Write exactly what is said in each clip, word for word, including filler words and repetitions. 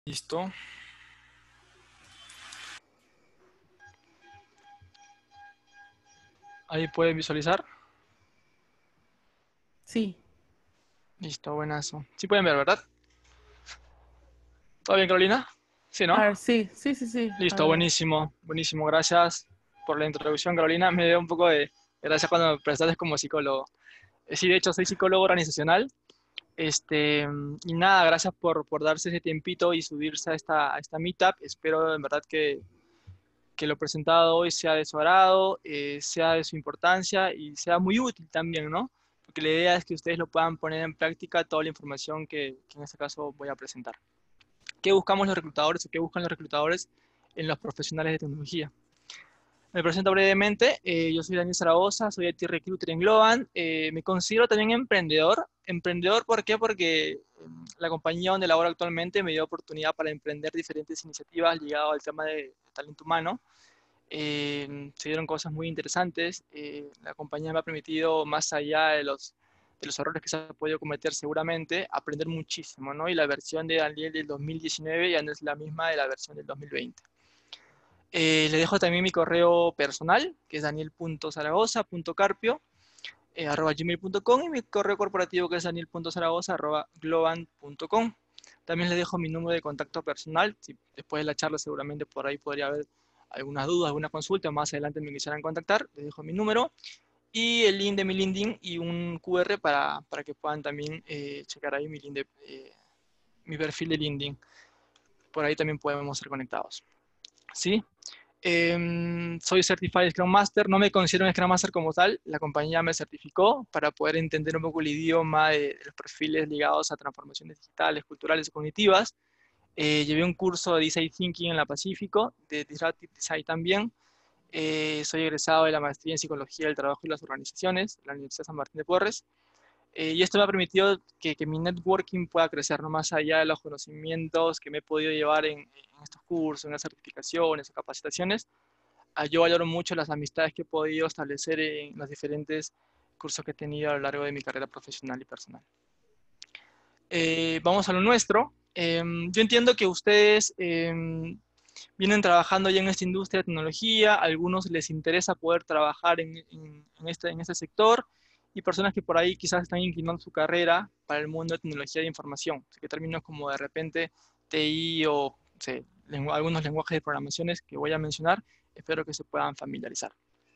Listo. Ahí pueden visualizar. Sí. Listo, buenazo. Sí pueden ver, ¿verdad? ¿Todo bien, Carolina? Sí, ¿no? A ver, sí, sí, sí, sí. A Listo, ver. buenísimo. Buenísimo, gracias por la introducción, Carolina. Me dio un poco de gracias cuando me prestaste como psicólogo. Eh, Sí, de hecho, soy psicólogo organizacional. Este, y nada, gracias por, por darse ese tiempito y subirse a esta, a esta meetup. Espero en verdad que, que lo presentado hoy sea de su agrado, eh, sea de su importancia y sea muy útil también, ¿no? Porque la idea es que ustedes lo puedan poner en práctica toda la información que, que en este caso voy a presentar. ¿Qué buscamos los reclutadores o qué buscan los reclutadores en los profesionales de tecnología? Me presento brevemente, eh, yo soy Daniel Zaragoza, soy I T Recruiter en Globant, eh, me considero también emprendedor. Emprendedor, ¿por qué? Porque eh, la compañía donde laboro actualmente me dio oportunidad para emprender diferentes iniciativas ligadas al tema de talento humano. Eh, se dieron cosas muy interesantes. Eh, la compañía me ha permitido, más allá de los, de los errores que se ha podido cometer seguramente, aprender muchísimo, ¿no? Y la versión de Daniel del dos mil diecinueve ya no es la misma de la versión del dos mil veinte. Eh, le dejo también mi correo personal, que es daniel punto zaragoza punto carpio eh, arroba gmail punto com, y mi correo corporativo, que es daniel punto zaragoza arroba globant punto com. También les dejo mi número de contacto personal. Si después de la charla seguramente por ahí podría haber algunas dudas, alguna consulta, más adelante me quisieran contactar, les dejo mi número y el link de mi LinkedIn y un Q R para, para que puedan también eh, checar ahí mi, link de, eh, mi perfil de LinkedIn. Por ahí también podemos ser conectados. ¿Sí? Eh, soy Certified Scrum Master, no me considero un Scrum Master como tal, la compañía me certificó para poder entender un poco el idioma de, de los perfiles ligados a transformaciones digitales, culturales y cognitivas. Eh, llevé un curso de Design Thinking en la Pacífico, de Disruptive Design también. Eh, soy egresado de la maestría en Psicología del Trabajo y las Organizaciones, de la Universidad San Martín de Porres. Eh, y esto me ha permitido que, que, mi networking pueda crecer, no más allá de los conocimientos que me he podido llevar en, en estos cursos, en las certificaciones, en capacitaciones. Ah, yo valoro mucho las amistades que he podido establecer en los diferentes cursos que he tenido a lo largo de mi carrera profesional y personal. Eh, vamos a lo nuestro. Eh, yo entiendo que ustedes eh, vienen trabajando ya en esta industria de tecnología, a algunos les interesa poder trabajar en, en, en, este, en este sector, y personas que por ahí quizás están inclinando su carrera para el mundo de tecnología de información, que términos como de repente T I o o sea, lengu algunos lenguajes de programaciones que voy a mencionar, espero que se puedan familiarizar.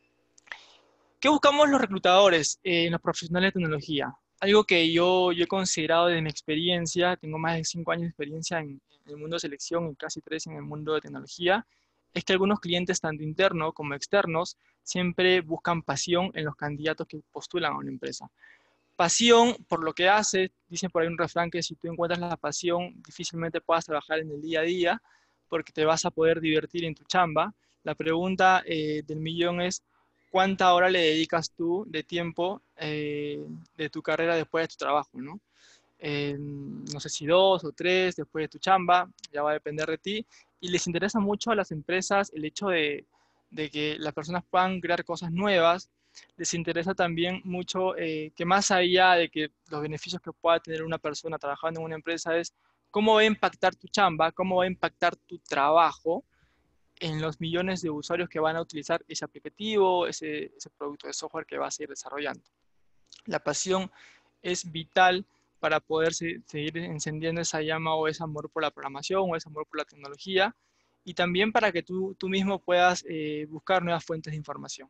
¿Qué buscamos los reclutadores eh, en los profesionales de tecnología? Algo que yo, yo he considerado desde mi experiencia, tengo más de cinco años de experiencia en, en el mundo de selección y casi tres en el mundo de tecnología, es que algunos clientes, tanto internos como externos, siempre buscan pasión en los candidatos que postulan a una empresa. Pasión por lo que hace, dicen por ahí un refrán que si tú encuentras la pasión, difícilmente puedas trabajar en el día a día, porque te vas a poder divertir en tu chamba. La pregunta eh, del millón es, ¿cuánta hora le dedicas tú de tiempo eh, de tu carrera después de tu trabajo, ¿no? Eh, no sé si dos o tres después de tu chamba, ya va a depender de ti. Y les interesa mucho a las empresas el hecho de, de que las personas puedan crear cosas nuevas. Les interesa también mucho eh, que más allá de que los beneficios que pueda tener una persona trabajando en una empresa es cómo va a impactar tu chamba, cómo va a impactar tu trabajo en los millones de usuarios que van a utilizar ese aplicativo, ese, ese producto de software que vas a ir desarrollando. La pasión es vital para poder se, seguir encendiendo esa llama o ese amor por la programación o ese amor por la tecnología, y también para que tú, tú mismo puedas eh, buscar nuevas fuentes de información.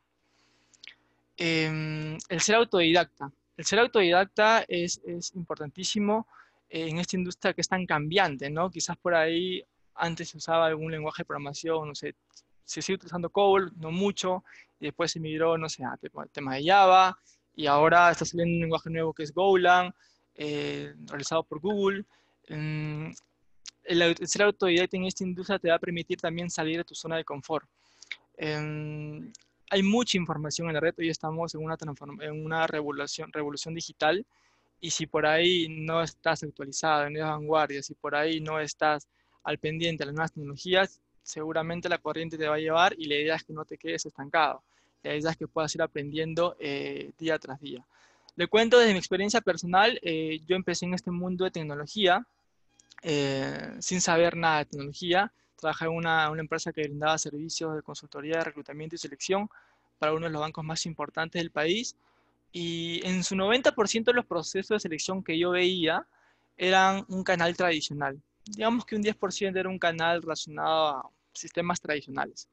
Eh, el ser autodidacta. El ser autodidacta es, es importantísimo eh, en esta industria que es tan cambiante, ¿no? Quizás por ahí antes se usaba algún lenguaje de programación, no sé, se sigue utilizando COBOL, no mucho, y después se migró, no sé, a temas de Java, y ahora está saliendo un lenguaje nuevo que es Golang, eh, realizado por Google. Mm, el, el ser autodidacta en esta industria te va a permitir también salir de tu zona de confort. Eh, hay mucha información en la red, hoy estamos en una, en una revolución, revolución digital, y si por ahí no estás actualizado, en la vanguardia, si por ahí no estás al pendiente de las nuevas tecnologías, seguramente la corriente te va a llevar, y la idea es que no te quedes estancado. La idea es que puedas ir aprendiendo eh, día tras día. Le cuento desde mi experiencia personal, eh, yo empecé en este mundo de tecnología eh, sin saber nada de tecnología. Trabajaba en una, una empresa que brindaba servicios de consultoría de reclutamiento y selección para uno de los bancos más importantes del país. Y en su noventa por ciento de los procesos de selección que yo veía eran un canal tradicional. Digamos que un diez por ciento era un canal relacionado a sistemas tradicionales.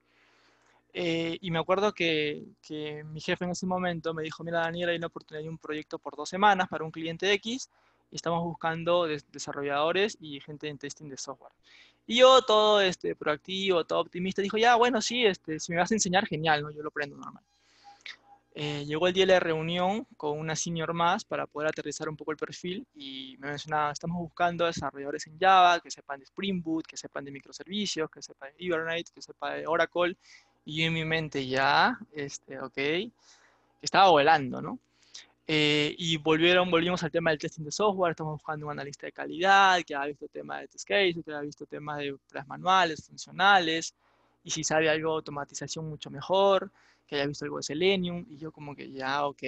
Eh, y me acuerdo que, que mi jefe en ese momento me dijo, mira Daniel, hay una oportunidad de un proyecto por dos semanas para un cliente X y estamos buscando des desarrolladores y gente en testing de software. Y yo todo este, proactivo, todo optimista, dijo, ya, bueno, sí, este, si me vas a enseñar, genial, ¿no? Yo lo aprendo normal. Eh, llegó el día de la reunión con una senior más para poder aterrizar un poco el perfil y me mencionaba, estamos buscando desarrolladores en Java, que sepan de Spring Boot, que sepan de microservicios, que sepan de Hibernate, que sepan de Oracle. Y yo en mi mente ya, este, ok, estaba volando, ¿no? Eh, y volvieron, volvimos al tema del testing de software, estamos buscando un analista de calidad, que haya visto temas de test case, que haya visto temas de pruebas manuales, funcionales, y si sabe algo de automatización mucho mejor, que haya visto algo de Selenium, y yo como que ya, ok.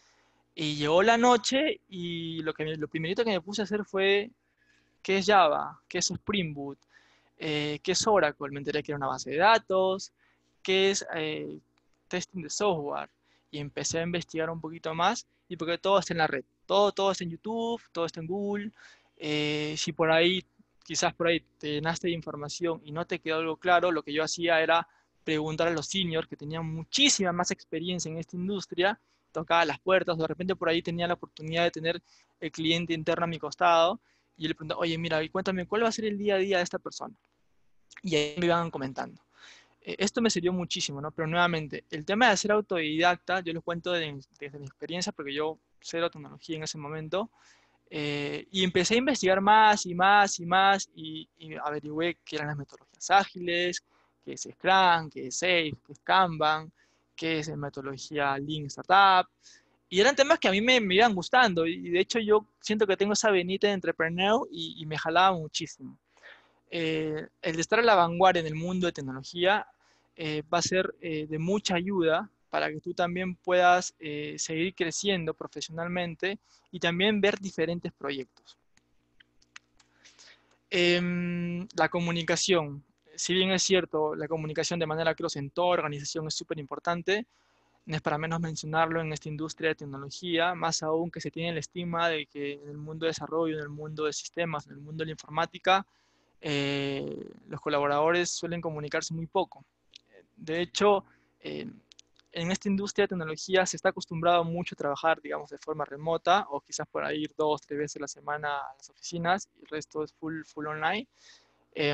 Y llegó la noche y lo, que, lo primerito que me puse a hacer fue, ¿qué es Java? ¿Qué es Spring Boot? Eh, ¿Qué es Oracle? Me enteré que era una base de datos, ¿qué es eh, testing de software? Y empecé a investigar un poquito más, y porque todo está en la red, todo, todo está en YouTube, todo está en Google. Eh, si por ahí, quizás por ahí te llenaste de información y no te quedó algo claro, lo que yo hacía era preguntar a los seniors que tenían muchísima más experiencia en esta industria, tocaba las puertas, o de repente por ahí tenía la oportunidad de tener el cliente interno a mi costado, y yo le preguntaba, oye, mira, y cuéntame, ¿cuál va a ser el día a día de esta persona? Y ahí me iban comentando. Eh, esto me sirvió muchísimo, ¿no? Pero nuevamente, el tema de ser autodidacta, yo lo cuento de, desde mi experiencia, porque yo cero tecnología en ese momento, eh, y empecé a investigar más y más y más, y, y averigüé qué eran las metodologías ágiles, qué es Scrum, qué es Safe, qué es Kanban, qué es la metodología Lean Startup, y eran temas que a mí me, me iban gustando, y de hecho yo siento que tengo esa venita de entrepreneur y, y me jalaba muchísimo. Eh, el de estar a la vanguardia en el mundo de tecnología eh, va a ser eh, de mucha ayuda para que tú también puedas eh, seguir creciendo profesionalmente y también ver diferentes proyectos. Eh, la comunicación. Si bien es cierto, la comunicación de manera cross en toda organización es súper importante, no es para menos mencionarlo en esta industria de tecnología, más aún que se tiene el estigma de que en el mundo de desarrollo, en el mundo de sistemas, en el mundo de la informática, eh, los colaboradores suelen comunicarse muy poco. De hecho, eh, en esta industria de tecnología se está acostumbrado mucho a trabajar, digamos, de forma remota o quizás por ahí ir dos, tres veces a la semana a las oficinas y el resto es full, full online. Eh,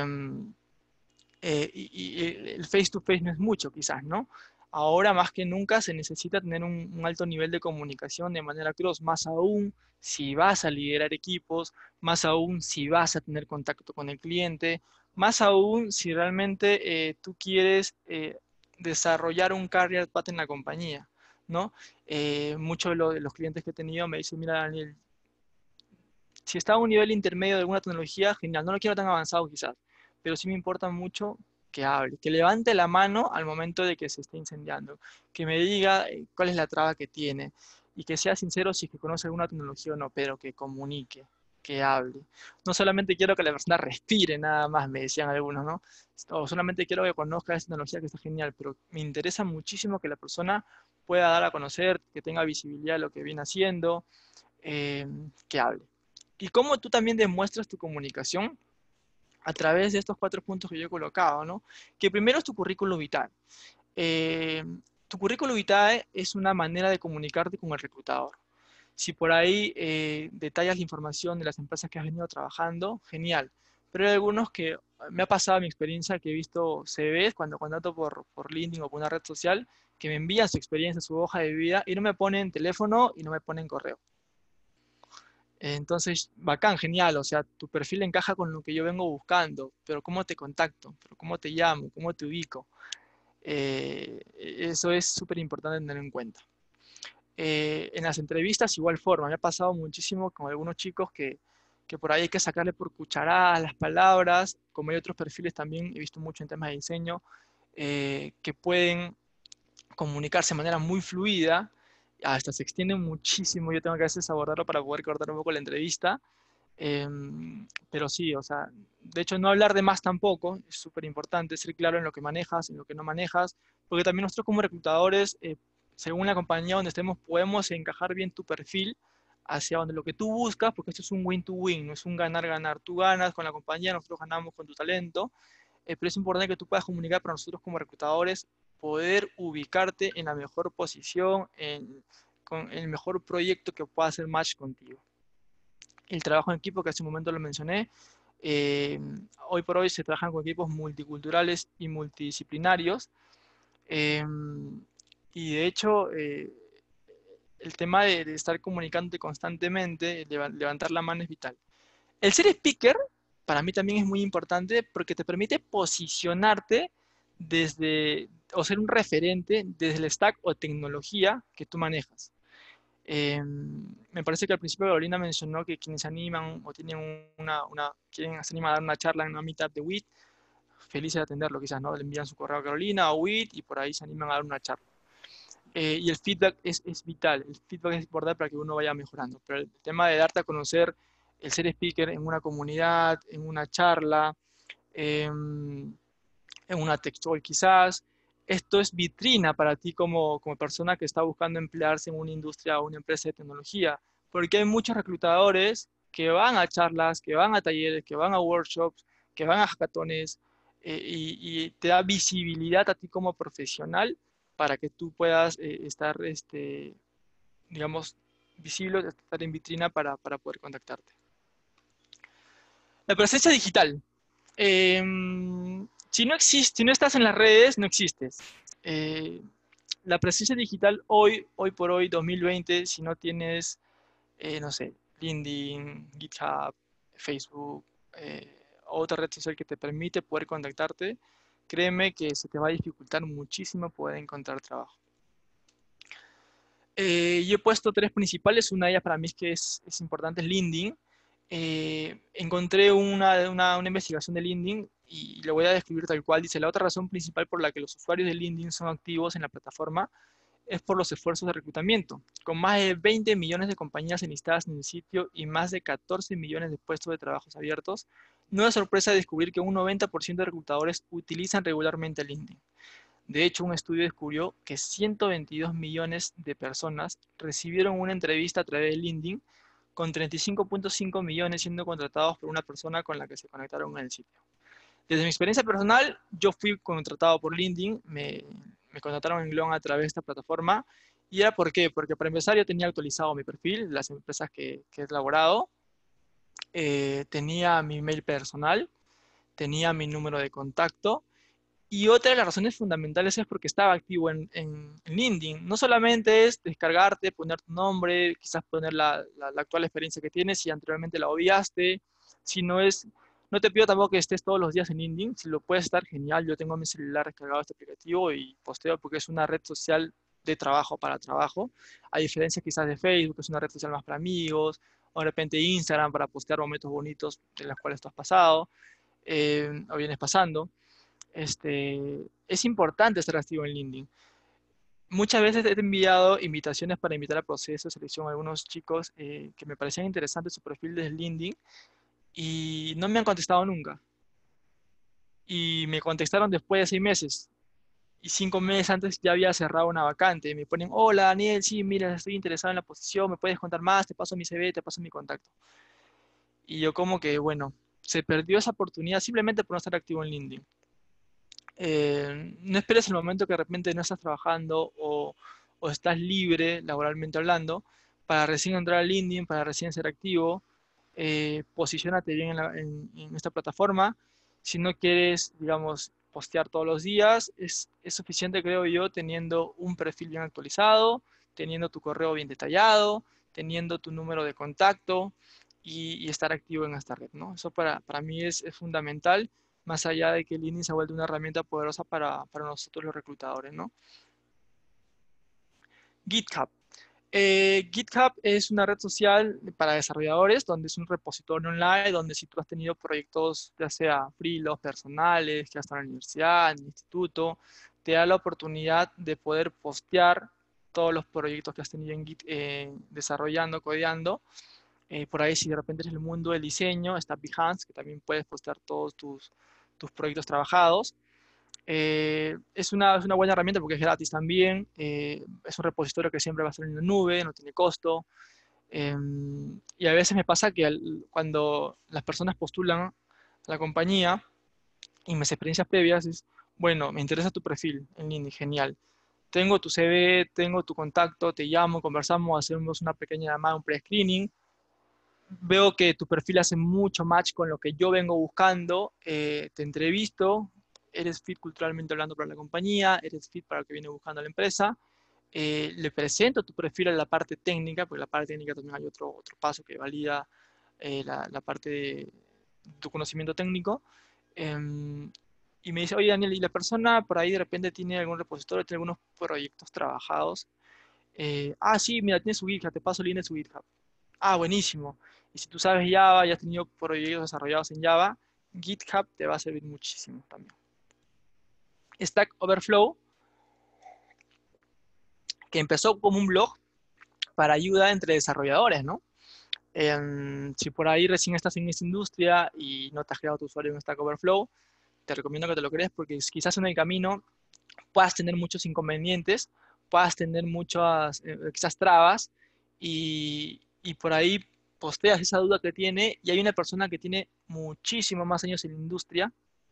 eh, y, y, el face to face no es mucho, quizás, ¿no? Ahora más que nunca se necesita tener un, un alto nivel de comunicación de manera cross, más aún si vas a liderar equipos, más aún si vas a tener contacto con el cliente, más aún si realmente eh, tú quieres eh, desarrollar un career path en la compañía, ¿no? Eh, muchos de, lo, de los clientes que he tenido me dicen, mira Daniel, si está a un nivel intermedio de alguna tecnología, genial, no lo quiero tan avanzado quizás, pero sí me importa mucho que hable, que levante la mano al momento de que se esté incendiando, que me diga eh, cuál es la traba que tiene y que sea sincero si es que conoce alguna tecnología o no, pero que comunique, que hable. No solamente quiero que la persona respire nada más, me decían algunos, ¿no? O solamente quiero que conozca esa tecnología que está genial, pero me interesa muchísimo que la persona pueda dar a conocer, que tenga visibilidad de lo que viene haciendo, eh, que hable. Y cómo tú también demuestras tu comunicación a través de estos cuatro puntos que yo he colocado, ¿no? Que primero es tu currículum vitae. Eh, tu currículum vitae es una manera de comunicarte con el reclutador. Si por ahí eh, detallas la información de las empresas que has venido trabajando, genial. Pero hay algunos que me ha pasado mi experiencia que he visto C Vs cuando contacto por, por LinkedIn o por una red social que me envían su experiencia, su hoja de vida y no me ponen teléfono y no me ponen correo. Entonces, bacán, genial, o sea, tu perfil encaja con lo que yo vengo buscando, pero ¿cómo te contacto? ¿Pero cómo te llamo? ¿Cómo te ubico? Eh, eso es súper importante tener en cuenta. Eh, en las entrevistas, igual forma, me ha pasado muchísimo con algunos chicos que, que por ahí hay que sacarle por cucharadas las palabras, como hay otros perfiles también, he visto mucho en temas de diseño, eh, que pueden comunicarse de manera muy fluida, hasta se extienden muchísimo, yo tengo que a veces abordarlo para poder cortar un poco la entrevista, Em, pero sí, o sea, de hecho no hablar de más tampoco, es súper importante ser claro en lo que manejas, en lo que no manejas, porque también nosotros como reclutadores, eh, según la compañía donde estemos, podemos encajar bien tu perfil hacia donde lo que tú buscas, porque esto es un win-to-win, no es un ganar-ganar. Tú ganas con la compañía, nosotros ganamos con tu talento, eh, pero es importante que tú puedas comunicar para nosotros como reclutadores, poder ubicarte en la mejor posición, en, con el mejor proyecto que pueda hacer match contigo. El trabajo en equipo, que hace un momento lo mencioné, eh, hoy por hoy se trabajan con equipos multiculturales y multidisciplinarios. Eh, y de hecho, eh, el tema de, de, estar comunicándote constantemente, levantar la mano es vital. El ser speaker, para mí también es muy importante porque te permite posicionarte desde, o ser un referente desde el stack o tecnología que tú manejas. Eh, me parece que al principio Carolina mencionó que quienes se animan o tienen una, una quieren se animan a dar una charla en una meetup de W I T, felices de atenderlo quizás, ¿no? Le envían su correo a Carolina o W I T y por ahí se animan a dar una charla. Eh, y el feedback es, es vital, el feedback es importante para que uno vaya mejorando, pero el tema de darte a conocer, el ser speaker en una comunidad, en una charla, eh, en una textual quizás, esto es vitrina para ti como, como persona que está buscando emplearse en una industria o una empresa de tecnología, porque hay muchos reclutadores que van a charlas, que van a talleres, que van a workshops, que van a hackatones, eh, y, y, te da visibilidad a ti como profesional para que tú puedas eh, estar, este, digamos, visible, estar en vitrina para, para poder contactarte. La presencia digital. Eh, si no existe, si no estás en las redes, no existes. Eh, la presencia digital hoy, hoy por hoy, dos mil veinte, si no tienes, eh, no sé, LinkedIn, GitHub, Facebook, eh, otra red social que te permite poder contactarte, créeme que se te va a dificultar muchísimo poder encontrar trabajo. Eh, yo he puesto tres principales, una de ellas para mí es que es, es importante, es LinkedIn. Eh, encontré una, una, una, investigación de LinkedIn y lo voy a describir tal cual. Dice, la otra razón principal por la que los usuarios de LinkedIn son activos en la plataforma es por los esfuerzos de reclutamiento. Con más de veinte millones de compañías enlistadas en el sitio y más de catorce millones de puestos de trabajos abiertos, no es sorpresa descubrir que un noventa por ciento de reclutadores utilizan regularmente LinkedIn. De hecho, un estudio descubrió que ciento veintidós millones de personas recibieron una entrevista a través de LinkedIn, con treinta y cinco punto cinco millones siendo contratados por una persona con la que se conectaron en el sitio. Desde mi experiencia personal, yo fui contratado por LinkedIn, me, me contrataron en Glon a través de esta plataforma. ¿Y era por qué? Porque para empezar yo tenía actualizado mi perfil, las empresas que, que he elaborado, eh, tenía mi mail personal, tenía mi número de contacto, y otra de las razones fundamentales es porque estaba activo en, en, en LinkedIn. No solamente es descargarte, poner tu nombre, quizás poner la, la, la actual experiencia que tienes si anteriormente la obviaste, sino es, no te pido tampoco que estés todos los días en LinkedIn, si lo puedes estar, genial. Yo tengo en mi celular descargado este aplicativo y posteo porque es una red social de trabajo para trabajo, a diferencia quizás de Facebook, que es una red social más para amigos, o de repente Instagram para postear momentos bonitos en los cuales tú has pasado, eh, o vienes pasando. Este, es importante estar activo en LinkedIn. Muchas veces he enviado invitaciones para invitar a proceso de selección a algunos chicos eh, que me parecían interesantes su perfil desde LinkedIn y no me han contestado nunca. Y me contestaron después de seis meses. Y cinco meses antes ya había cerrado una vacante. Me ponen, hola Daniel, sí, mira, estoy interesado en la posición, me puedes contar más, te paso mi C V, te paso mi contacto. Y yo como que, bueno, se perdió esa oportunidad simplemente por no estar activo en LinkedIn. Eh, no esperes el momento que de repente no estás trabajando o, o estás libre laboralmente hablando para recién entrar a LinkedIn, para recién ser activo. Eh, posiciónate bien en, la, en, en, esta plataforma. Si no quieres, digamos, postear todos los días, es, es suficiente, creo yo, teniendo un perfil bien actualizado, teniendo tu correo bien detallado, teniendo tu número de contacto y, y estar activo en esta red, ¿no? Eso para, para mí es, es fundamental, más allá de que LinkedIn se ha vuelto una herramienta poderosa para, para nosotros los reclutadores, ¿no? GitHub. Eh, GitHub es una red social para desarrolladores, donde es un repositorio online, donde si tú has tenido proyectos, ya sea freelance, personales, que has estado en la universidad, en el instituto, te da la oportunidad de poder postear todos los proyectos que has tenido en Git, eh, desarrollando, codeando, Eh, por ahí, si de repente eres el mundo del diseño, está Behance, que también puedes postear todos tus, tus proyectos trabajados. Eh, es una, es una buena herramienta porque es gratis también. Eh, es un repositorio que siempre va a estar en la nube, no tiene costo. Eh, y a veces me pasa que al- cuando las personas postulan a la compañía y mis experiencias previas es, bueno, me interesa tu perfil en LinkedIn, genial. Tengo tu C V, tengo tu contacto, te llamo, conversamos, hacemos una pequeña llamada, un pre-screening. Veo que tu perfil hace mucho match con lo que yo vengo buscando, eh, te entrevisto, eres fit culturalmente hablando para la compañía, eres fit para lo que viene buscando la empresa, eh, le presento tu perfil a la parte técnica, porque la parte técnica también hay otro, otro paso que valida eh, la, la, parte de tu conocimiento técnico, eh, y me dice, oye Daniel, ¿y la persona por ahí de repente tiene algún repositorio, tiene algunos proyectos trabajados? Eh, ah, sí, mira, tiene su GitHub, te paso el link de su GitHub. Ah, buenísimo. Y si tú sabes Java y has tenido proyectos desarrollados en Java, GitHub te va a servir muchísimo también. Stack Overflow, que empezó como un blog para ayuda entre desarrolladores, ¿no? Eh, si por ahí recién estás en esta industria y no te has creado tu usuario en Stack Overflow, te recomiendo que te lo crees porque quizás en el camino puedas tener muchos inconvenientes, puedas tener muchas, eh, quizás trabas, y, y por ahí posteas esa duda que tiene y hay una persona que tiene muchísimo más años en la industria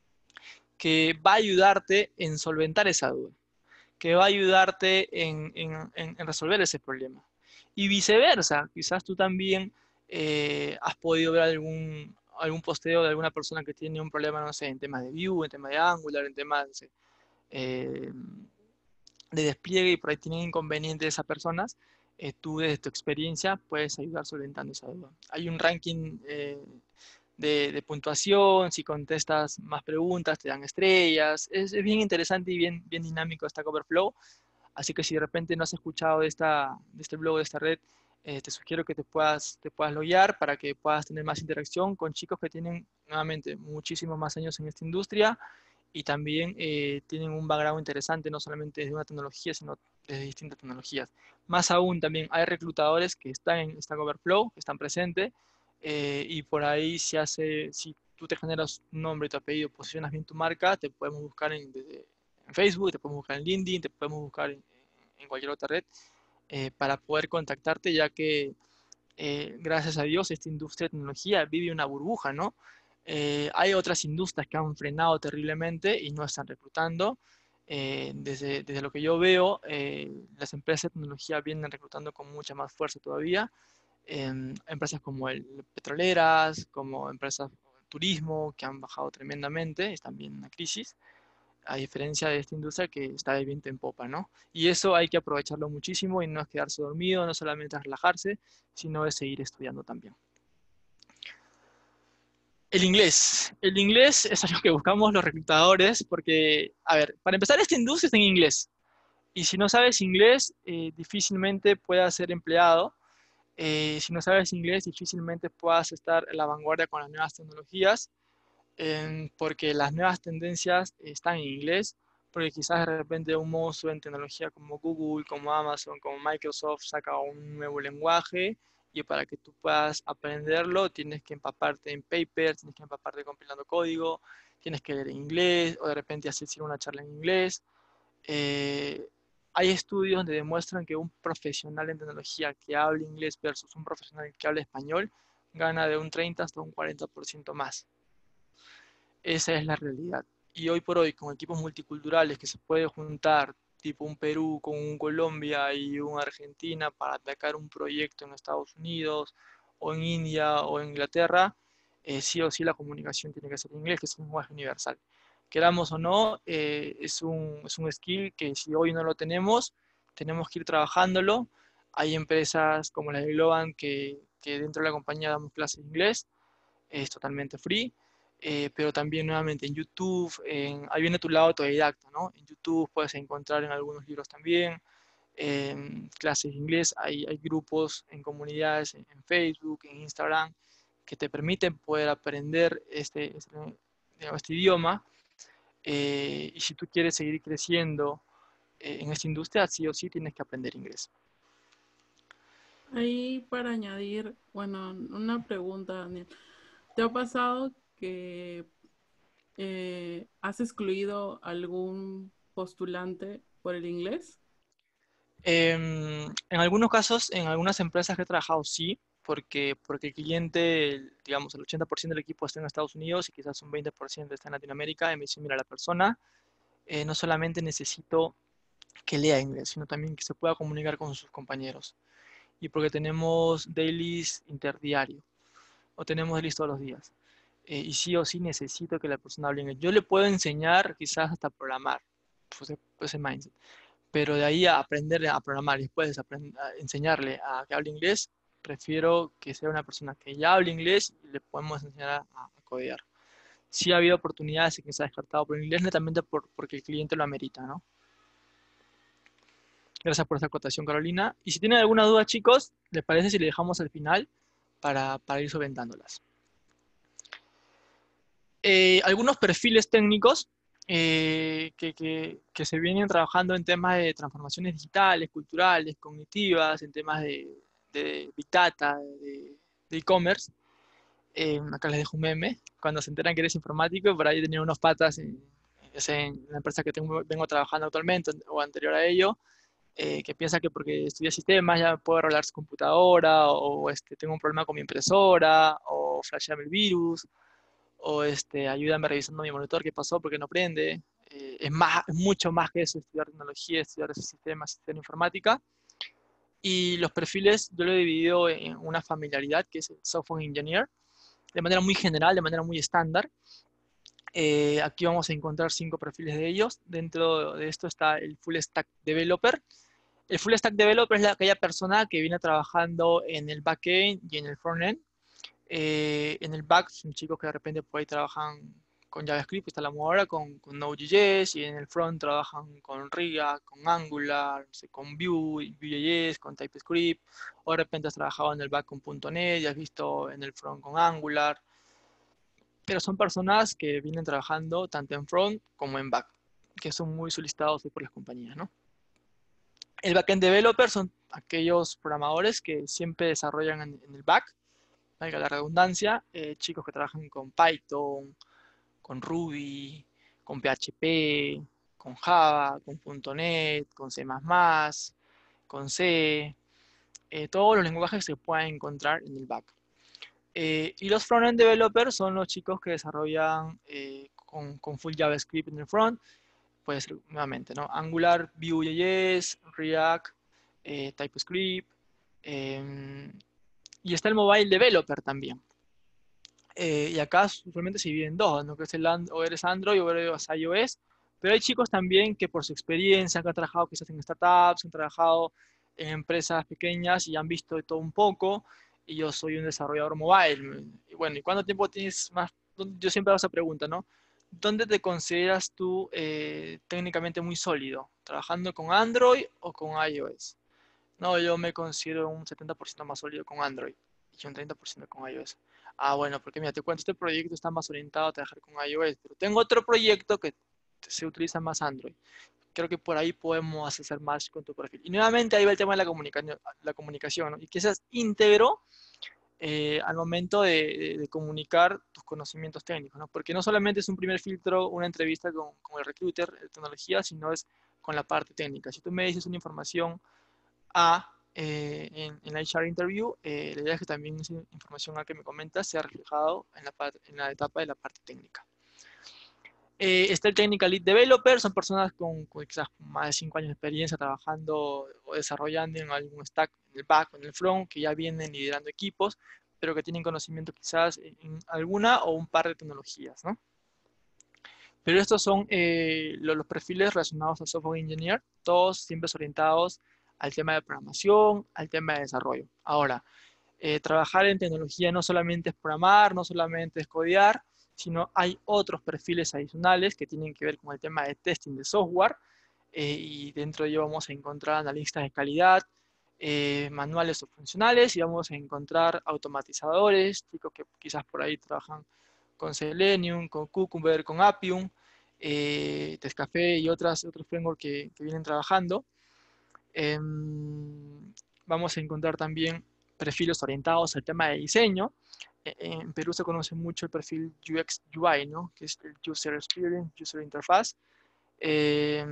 que va a ayudarte en solventar esa duda, que va a ayudarte en, en, en, en resolver ese problema. Y viceversa, quizás tú también eh, has podido ver algún, algún posteo de alguna persona que tiene un problema, no sé, en temas de Vue, en temas de Angular, en temas de, eh, de despliegue y por ahí tienen inconvenientes esas personas, eh, tú desde tu experiencia puedes ayudar solventando esa duda. Hay un ranking eh, de, de, puntuación, si contestas más preguntas te dan estrellas, es, es bien interesante y bien, bien dinámico Stack Overflow, así que si de repente no has escuchado de, esta, de este blog, de esta red, eh, te sugiero que te puedas, te puedas loguear para que puedas tener más interacción con chicos que tienen nuevamente muchísimos más años en esta industria y también eh, tienen un background interesante, no solamente desde una tecnología, sino desde distintas tecnologías. Más aún, también hay reclutadores que están en Stack Overflow, que están presentes, eh, y por ahí se hace, si tú te generas un nombre, tu apellido, posicionas bien tu marca, te podemos buscar en, desde, en Facebook, te podemos buscar en LinkedIn, te podemos buscar en, en cualquier otra red, eh, para poder contactarte, ya que eh, gracias a Dios, esta industria de tecnología vive una burbuja, ¿no? Eh, hay otras industrias que han frenado terriblemente y no están reclutando. Eh, desde, desde, lo que yo veo, eh, las empresas de tecnología vienen reclutando con mucha más fuerza todavía. Eh, empresas como el, petroleras, como empresas de turismo, que han bajado tremendamente, están viendo una crisis a diferencia de esta industria que está de viento en popa, ¿no? Y eso hay que aprovecharlo muchísimo y no es quedarse dormido, no solamente es relajarse, sino es seguir estudiando también. El inglés. El inglés es algo que buscamos los reclutadores porque, a ver, para empezar, esta industria está en inglés. Y si no sabes inglés, eh, difícilmente puedas ser empleado. Eh, si no sabes inglés, difícilmente puedas estar en la vanguardia con las nuevas tecnologías. Eh, porque las nuevas tendencias están en inglés, porque quizás de repente un monstruo en tecnología como Google, como Amazon, como Microsoft saca un nuevo lenguaje y para que tú puedas aprenderlo tienes que empaparte en papers, tienes que empaparte compilando código, tienes que leer en inglés o de repente asistir a una charla en inglés. Eh, hay estudios donde demuestran que un profesional en tecnología que hable inglés versus un profesional que hable español gana de un treinta hasta un cuarenta por ciento más. Esa es la realidad. Y hoy por hoy, con equipos multiculturales que se puede juntar, tipo un Perú con un Colombia y una Argentina para atacar un proyecto en Estados Unidos o en India o en Inglaterra, eh, sí o sí la comunicación tiene que ser en inglés, que es un lenguaje universal. Queramos o no, eh, es, un, es un skill que si hoy no lo tenemos, tenemos que ir trabajándolo. Hay empresas como la de Globan que, que dentro de la compañía damos clases de inglés, es totalmente free, eh, pero también nuevamente en YouTube, en, ahí viene tu lado autodidacta, ¿no? En YouTube puedes encontrar en algunos libros también, eh, clases de inglés, hay, hay grupos en comunidades en, en, Facebook, en Instagram, que te permiten poder aprender este, este, este idioma, eh, y si tú quieres seguir creciendo eh, en esta industria, sí o sí tienes que aprender inglés. Ahí para añadir, bueno, una pregunta, Daniel. ¿Te ha pasado que eh, has excluido algún postulante por el inglés? Em, en algunos casos, en algunas empresas que he trabajado, sí, porque, porque el cliente, el- digamos, el ochenta por ciento del equipo está en Estados Unidos y quizás un veinte por ciento está en Latinoamérica, y me dice, mira, la persona eh, no solamente necesito que lea inglés, sino también que se pueda comunicar con sus compañeros. Y porque tenemos dailies interdiario, o tenemos dailies todos los días. Eh, y sí o sí necesito que la persona hable inglés. Yo le puedo enseñar quizás hasta programar, pues, ese ese mindset, pero de ahí a aprender a programar y después aprend- a enseñarle a que hable inglés, prefiero que sea una persona que ya hable inglés y le podemos enseñar a, a codear. Sí ha habido oportunidades en que se ha descartado por inglés, netamente por, porque el cliente lo amerita, ¿no? Gracias por esta acotación, Carolina. Y si tienen alguna duda, chicos, ¿les parece si le dejamos al final para, para ir solventándolas? Eh, algunos perfiles técnicos eh, que, que, que se vienen trabajando en temas de transformaciones digitales, culturales, cognitivas, en temas de, de Big Data, de de e-commerce. Eh, acá les dejo un meme. Cuando se enteran que eres informático, por ahí tenía unos patas en, en la empresa que tengo, vengo trabajando actualmente o anterior a ello, eh, que piensa que porque estudié sistemas ya puedo arreglar su computadora, o, o este, tengo un problema con mi impresora, o flashearme el virus, o este, ayúdame revisando mi monitor, qué pasó, porque no prende. Eh, es, más, es mucho más que eso, estudiar tecnología, estudiar sistemas, estudiar informática. Y los perfiles yo lo he dividido en una familiaridad, que es el software engineer, de manera muy general, de manera muy estándar. Eh, aquí vamos a encontrar cinco perfiles de ellos. Dentro de esto está el full stack developer. El full stack developer es la, aquella persona que viene trabajando en el backend y en el frontend. Eh, en el back son chicos que de repente por ahí trabajan con JavaScript, que está la moda ahora, con, con Node.js, y en el front trabajan con React, con Angular, no sé, con Vue, Vue.js, con TypeScript, o de repente has trabajado en el back con punto .NET y has visto en el front con Angular, pero son personas que vienen trabajando tanto en front como en back, que son muy solicitados por las compañías, ¿no? El backend developer son aquellos programadores que siempre desarrollan en, en el back, valga la redundancia, eh, chicos que trabajan con Python, con Ruby, con P H P, con Java, con punto .NET, con C++, con C, eh, todos los lenguajes que se puedan encontrar en el back. Eh, y los front-end developers son los chicos que desarrollan eh, con, con, full JavaScript en el front, puede ser nuevamente, ¿no? Angular, Vue.js, React, eh, TypeScript, eh, y está el mobile developer también. Eh, y acá usualmente se dividen dos, ¿no? Que es el o eres Android o eres iOS, pero hay chicos también que por su experiencia han trabajado quizás en startups, han trabajado en empresas pequeñas y han visto de todo un poco, y yo soy un desarrollador mobile. Y bueno, ¿y cuánto tiempo tienes más? Yo siempre hago esa pregunta, ¿no? ¿Dónde te consideras tú eh, técnicamente muy sólido? ¿Trabajando con Android o con iOS? No, yo me considero un setenta por ciento más sólido con Android y un treinta por ciento con iOS. Ah, bueno, porque mira, te cuento, este proyecto está más orientado a trabajar con iOS, pero tengo otro proyecto que se utiliza más Android. Creo que por ahí podemos hacer más con tu perfil. Y nuevamente ahí va el tema de la comunicación, la comunicación, ¿no? Y que seas íntegro eh, al momento de, de, de, comunicar tus conocimientos técnicos, ¿no? Porque no solamente es un primer filtro, una entrevista con, con el recruiter de tecnología, sino es con la parte técnica. Si tú me dices una información A eh, en, en, la H R interview, eh, la idea es que también esa información A que me comentas sea reflejado en la, parte, en la etapa de la parte técnica. Eh, está el Technical Lead Developer, son personas con, con quizás más de cinco años de experiencia trabajando o desarrollando en algún stack, en el back o en el front, que ya vienen liderando equipos, pero que tienen conocimiento quizás en, en alguna o un par de tecnologías, ¿no? Pero estos son eh, los, los perfiles relacionados al software engineer, todos siempre orientados al tema de programación, al tema de desarrollo. Ahora, eh, trabajar en tecnología no solamente es programar, no solamente es codear, sino hay otros perfiles adicionales que tienen que ver con el tema de testing de software, eh, y dentro de ello vamos a encontrar analistas de calidad, eh, manuales o funcionales, y vamos a encontrar automatizadores, chicos que quizás por ahí trabajan con Selenium, con Cucumber, con Appium, eh, Tescafé y otras, otros frameworks que, que vienen trabajando. Eh, vamos a encontrar también perfiles orientados al tema de diseño. En Perú se conoce mucho el perfil U X U I, ¿no? Que es el User Experience, User Interface. Eh,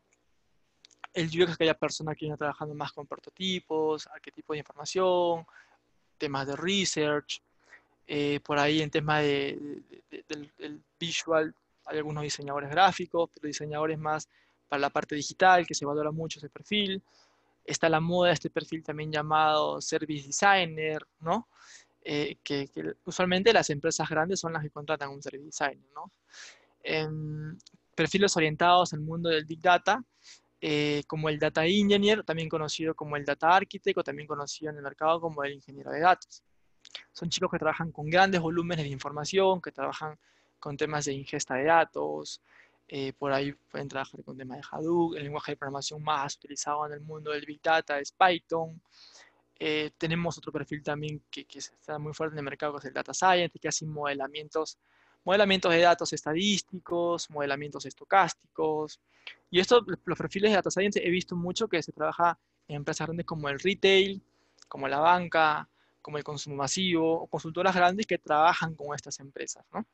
el U X es aquella persona que viene trabajando más con prototipos, arquetipos de información, temas de research, eh, por ahí en temas de, de, de, del, del visual hay algunos diseñadores gráficos, pero diseñadores más para la parte digital, que se valora mucho ese perfil. Está la moda de este perfil también llamado Service Designer, ¿no? Eh, que, que, usualmente las empresas grandes son las que contratan un Service Designer, ¿no? Eh, perfiles orientados al mundo del Big Data, eh, como el Data Engineer, también conocido como el Data Architect, o también conocido en el mercado como el ingeniero de datos. Son chicos que trabajan con grandes volúmenes de información, que trabajan con temas de ingesta de datos, eh, por ahí pueden trabajar con temas de Hadoop, el lenguaje de programación más utilizado en el mundo del Big Data es Python. Eh, tenemos otro perfil también que, que, está muy fuerte en el mercado, que es el Data Science, que hace modelamientos, modelamientos de datos estadísticos, modelamientos estocásticos. Y esto, los perfiles de Data Science he visto mucho que se trabaja en empresas grandes como el retail, como la banca, como el consumo masivo, o consultoras grandes que trabajan con estas empresas, ¿no?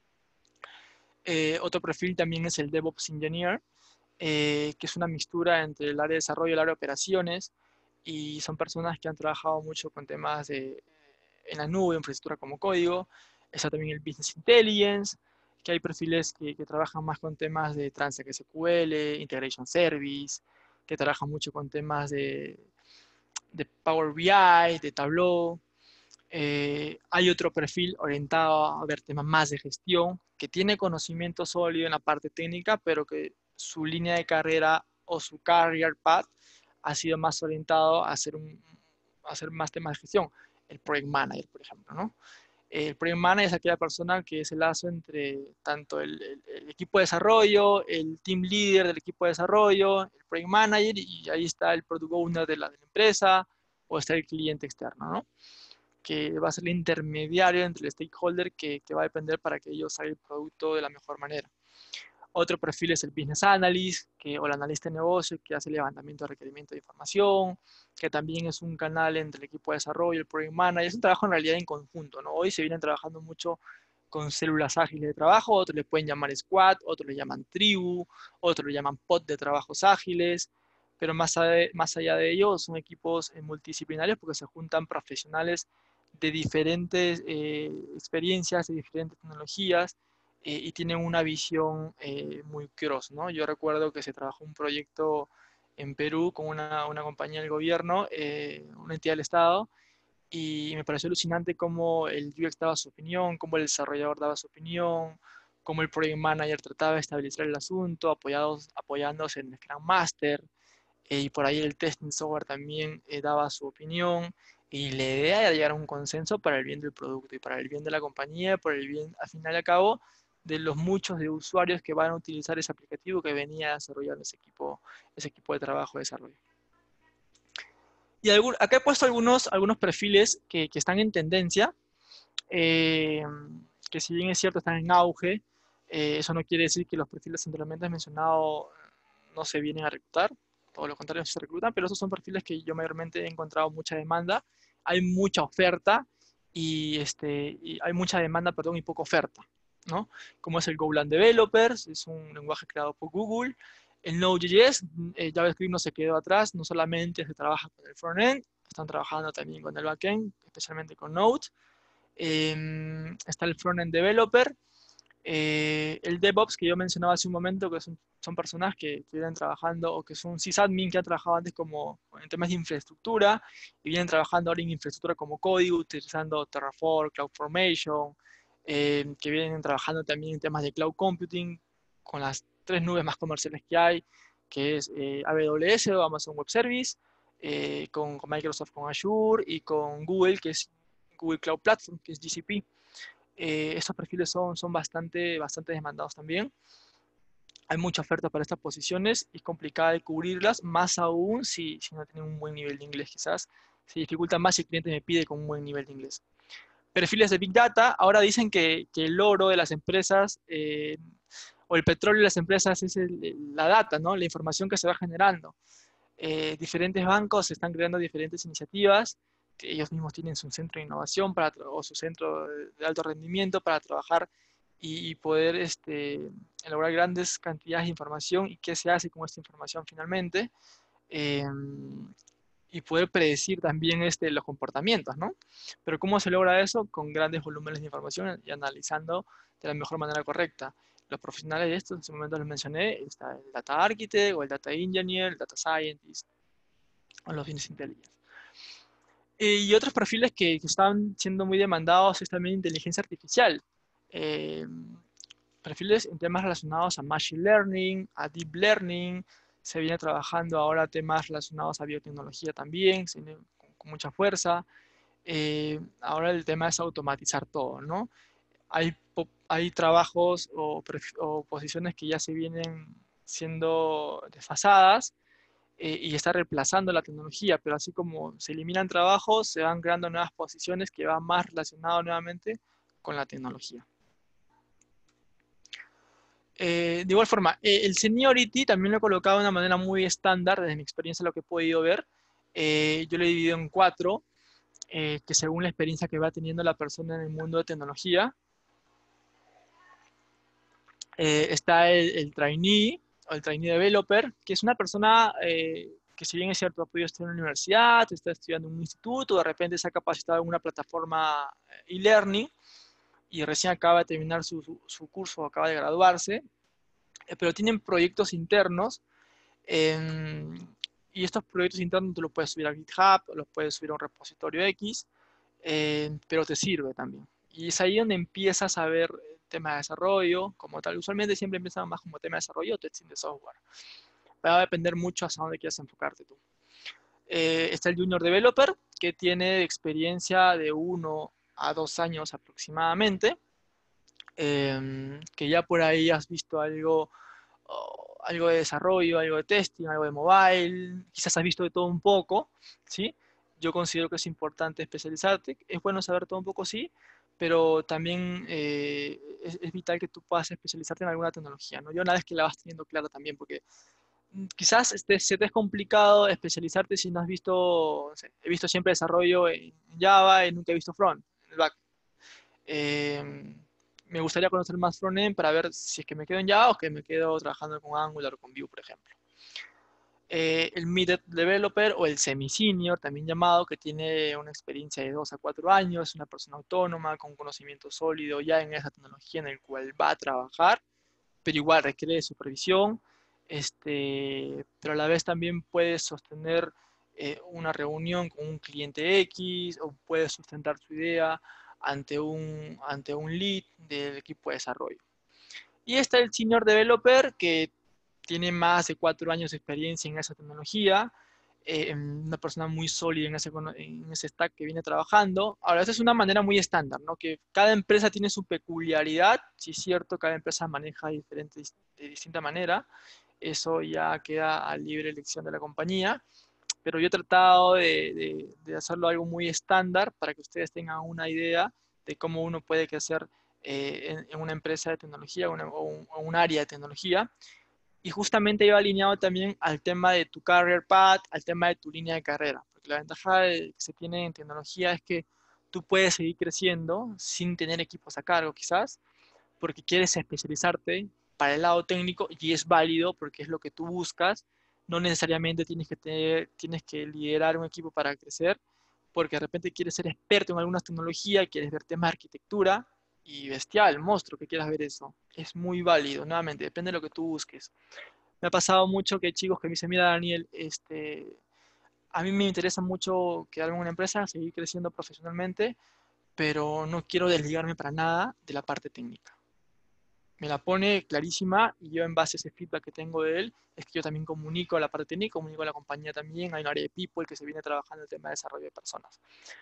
Eh, otro perfil también es el DevOps Engineer, eh, que es una mixtura entre el área de desarrollo y el área de operaciones, y son personas que han trabajado mucho con temas de, en la nube, infraestructura como código. Está también el Business Intelligence, que hay perfiles que, que trabajan más con temas de Transact S Q L, Integration Service, que trabajan mucho con temas de, de Power B I, de Tableau. Eh, hay otro perfil orientado a ver temas más de gestión, que tiene conocimiento sólido en la parte técnica, pero que su línea de carrera o su career path ha sido más orientado a hacer, un, a hacer más temas de gestión. El Project Manager, por ejemplo, ¿no? El Project Manager es aquella persona que es el lazo entre tanto el, el, el equipo de desarrollo, el team leader del equipo de desarrollo, el Project Manager, y ahí está el Product Owner de la, de la empresa, o está el cliente externo, ¿no? Que va a ser el intermediario entre el stakeholder que, que va a depender para que ellos hagan el producto de la mejor manera. Otro perfil es el Business Analyst, que, o el analista de negocio, que hace el levantamiento de requerimiento de información, que también es un canal entre el equipo de desarrollo y el Project Manager. Es un trabajo en realidad en conjunto, ¿no? Hoy se vienen trabajando mucho con células ágiles de trabajo, otros le pueden llamar squad, otros le llaman tribu, otros le llaman pod de trabajos ágiles, pero más, a, más allá de ello son equipos multidisciplinarios porque se juntan profesionales de diferentes eh, experiencias, de diferentes tecnologías, eh, y tienen una visión eh, muy cross, ¿no? Yo recuerdo que se trabajó un proyecto en Perú con una, una compañía del gobierno, eh, una entidad del Estado, y me pareció alucinante cómo el U X daba su opinión, cómo el desarrollador daba su opinión, cómo el Project Manager trataba de estabilizar el asunto, apoyados, apoyándose en el Scrum Master, eh, y por ahí el testing software también eh, daba su opinión, y la idea era llegar a un consenso para el bien del producto y para el bien de la compañía, por el bien, al final y al cabo, de los muchos de usuarios que van a utilizar ese aplicativo que venía a desarrollar ese equipo, ese equipo de trabajo de desarrollo. Y algún, acá he puesto algunos, algunos perfiles que, que están en tendencia, eh, que si bien es cierto están en auge, eh, eso no quiere decir que los perfiles anteriormente mencionados no se vienen a reclutar, todo lo contrario, se reclutan, pero esos son perfiles que yo mayormente he encontrado mucha demanda, hay mucha oferta y, este, y hay mucha demanda, perdón, y poca oferta, ¿no? Como es el Golang Developers, es un lenguaje creado por Google. El Node.js, eh, JavaScript no se quedó atrás, no solamente se trabaja con el frontend, están trabajando también con el backend, especialmente con Node. Eh, está el frontend developer, eh, el DevOps que yo mencionaba hace un momento, que son, son personas que, que vienen trabajando o que son sysadmin que han trabajado antes como en temas de infraestructura y vienen trabajando ahora en infraestructura como código, utilizando Terraform, CloudFormation, eh, que vienen trabajando también en temas de cloud computing con las tres nubes más comerciales que hay, que es eh, A W S o Amazon Web Service, eh, con, con Microsoft con Azure y con Google, que es Google Cloud Platform, que es G C P. Eh, estos perfiles son, son bastante, bastante demandados también. Hay mucha oferta para estas posiciones y es complicada de cubrirlas, más aún si, si no tienen un buen nivel de inglés, quizás se dificulta más si el cliente me pide con un buen nivel de inglés. Perfiles de Big Data, ahora dicen que, que el oro de las empresas, eh, o el petróleo de las empresas es el, la data, ¿no? La información que se va generando. Eh, diferentes bancos están creando diferentes iniciativas, que ellos mismos tienen su centro de innovación para, o su centro de alto rendimiento para trabajar y, y poder este, elaborar grandes cantidades de información y qué se hace con esta información finalmente. Eh, y poder predecir también este, los comportamientos, ¿no? Pero ¿cómo se logra eso? Con grandes volúmenes de información y analizando de la mejor manera correcta. Los profesionales de esto, en su momento les mencioné, está el Data Architect, o el Data Engineer, el Data Scientist, o los Business Intelligence. Y otros perfiles que, que están siendo muy demandados es también inteligencia artificial. Eh, perfiles en temas relacionados a Machine Learning, a Deep Learning. Se viene trabajando ahora temas relacionados a biotecnología también, se viene con, con mucha fuerza. Eh, ahora el tema es automatizar todo, ¿no? Hay, hay trabajos o, o posiciones que ya se vienen siendo desfasadas, eh, y está reemplazando la tecnología, pero así como se eliminan trabajos, se van creando nuevas posiciones que van más relacionadas nuevamente con la tecnología. Eh, de igual forma, eh, el seniority también lo he colocado de una manera muy estándar, desde mi experiencia lo que he podido ver. Eh, yo lo he dividido en cuatro, eh, que según la experiencia que va teniendo la persona en el mundo de tecnología, eh, está el, el trainee o el trainee developer, que es una persona eh, que si bien es cierto ha podido estudiar en una universidad, está estudiando en un instituto, de repente se ha capacitado en una plataforma e-learning y recién acaba de terminar su, su, su curso, acaba de graduarse, eh, pero tienen proyectos internos, eh, y estos proyectos internos tú los puedes subir a GitHub, o los puedes subir a un repositorio X, eh, pero te sirve también. Y es ahí donde empiezas a ver tema de desarrollo como tal. Usualmente siempre empiezan más como tema de desarrollo o testing de software. Va a depender mucho hacia dónde quieras enfocarte tú. Eh, está el Junior Developer, que tiene experiencia de uno a dos años aproximadamente, eh, que ya por ahí has visto algo, oh, algo de desarrollo, algo de testing, algo de mobile, quizás has visto de todo un poco, ¿sí? Yo considero que es importante especializarte, es bueno saber todo un poco, sí, pero también eh, es, es, vital que tú puedas especializarte en alguna tecnología, ¿no? Ya una vez que la vas teniendo clara también, porque quizás este, se te es complicado especializarte si no has visto, no sé, he visto siempre desarrollo en Java y nunca he visto front, en el back. Eh, me gustaría conocer más frontend para ver si es que me quedo en Java o que me quedo trabajando con Angular o con Vue, por ejemplo. Eh, el mid developer o el semi-senior, también llamado, que tiene una experiencia de dos a cuatro años, es una persona autónoma con conocimiento sólido ya en esa tecnología en el cual va a trabajar, pero igual requiere de supervisión, este, pero a la vez también puede sostener eh, una reunión con un cliente X o puede sustentar su idea ante un, ante un lead del equipo de desarrollo. Y está el senior developer que tiene más de cuatro años de experiencia en esa tecnología, eh, una persona muy sólida en ese, en ese stack que viene trabajando. Ahora, esa es una manera muy estándar, ¿no? Que cada empresa tiene su peculiaridad, sí es cierto, cada empresa maneja diferentes, de distinta manera, eso ya queda a libre elección de la compañía, pero yo he tratado de, de, de hacerlo algo muy estándar para que ustedes tengan una idea de cómo uno puede crecer eh, en, en, una empresa de tecnología una, o, un, o un área de tecnología. Y justamente iba alineado también al tema de tu career path, al tema de tu línea de carrera. Porque la ventaja que se tiene en tecnología es que tú puedes seguir creciendo sin tener equipos a cargo quizás, porque quieres especializarte para el lado técnico y es válido porque es lo que tú buscas. No necesariamente tienes que, tener, tienes que liderar un equipo para crecer, porque de repente quieres ser experto en alguna tecnología, quieres ver temas de arquitectura y bestial, monstruo que quieras ver eso. Es muy válido, nuevamente, depende de lo que tú busques. Me ha pasado mucho que hay chicos que me dicen, mira Daniel, este, a mí me interesa mucho quedarme en una empresa, seguir creciendo profesionalmente, pero no quiero desligarme para nada de la parte técnica. Me la pone clarísima y yo en base a ese feedback que tengo de él, es que yo también comunico a la parte técnica, comunico a la compañía también, hay un área de people que se viene trabajando el tema de desarrollo de personas.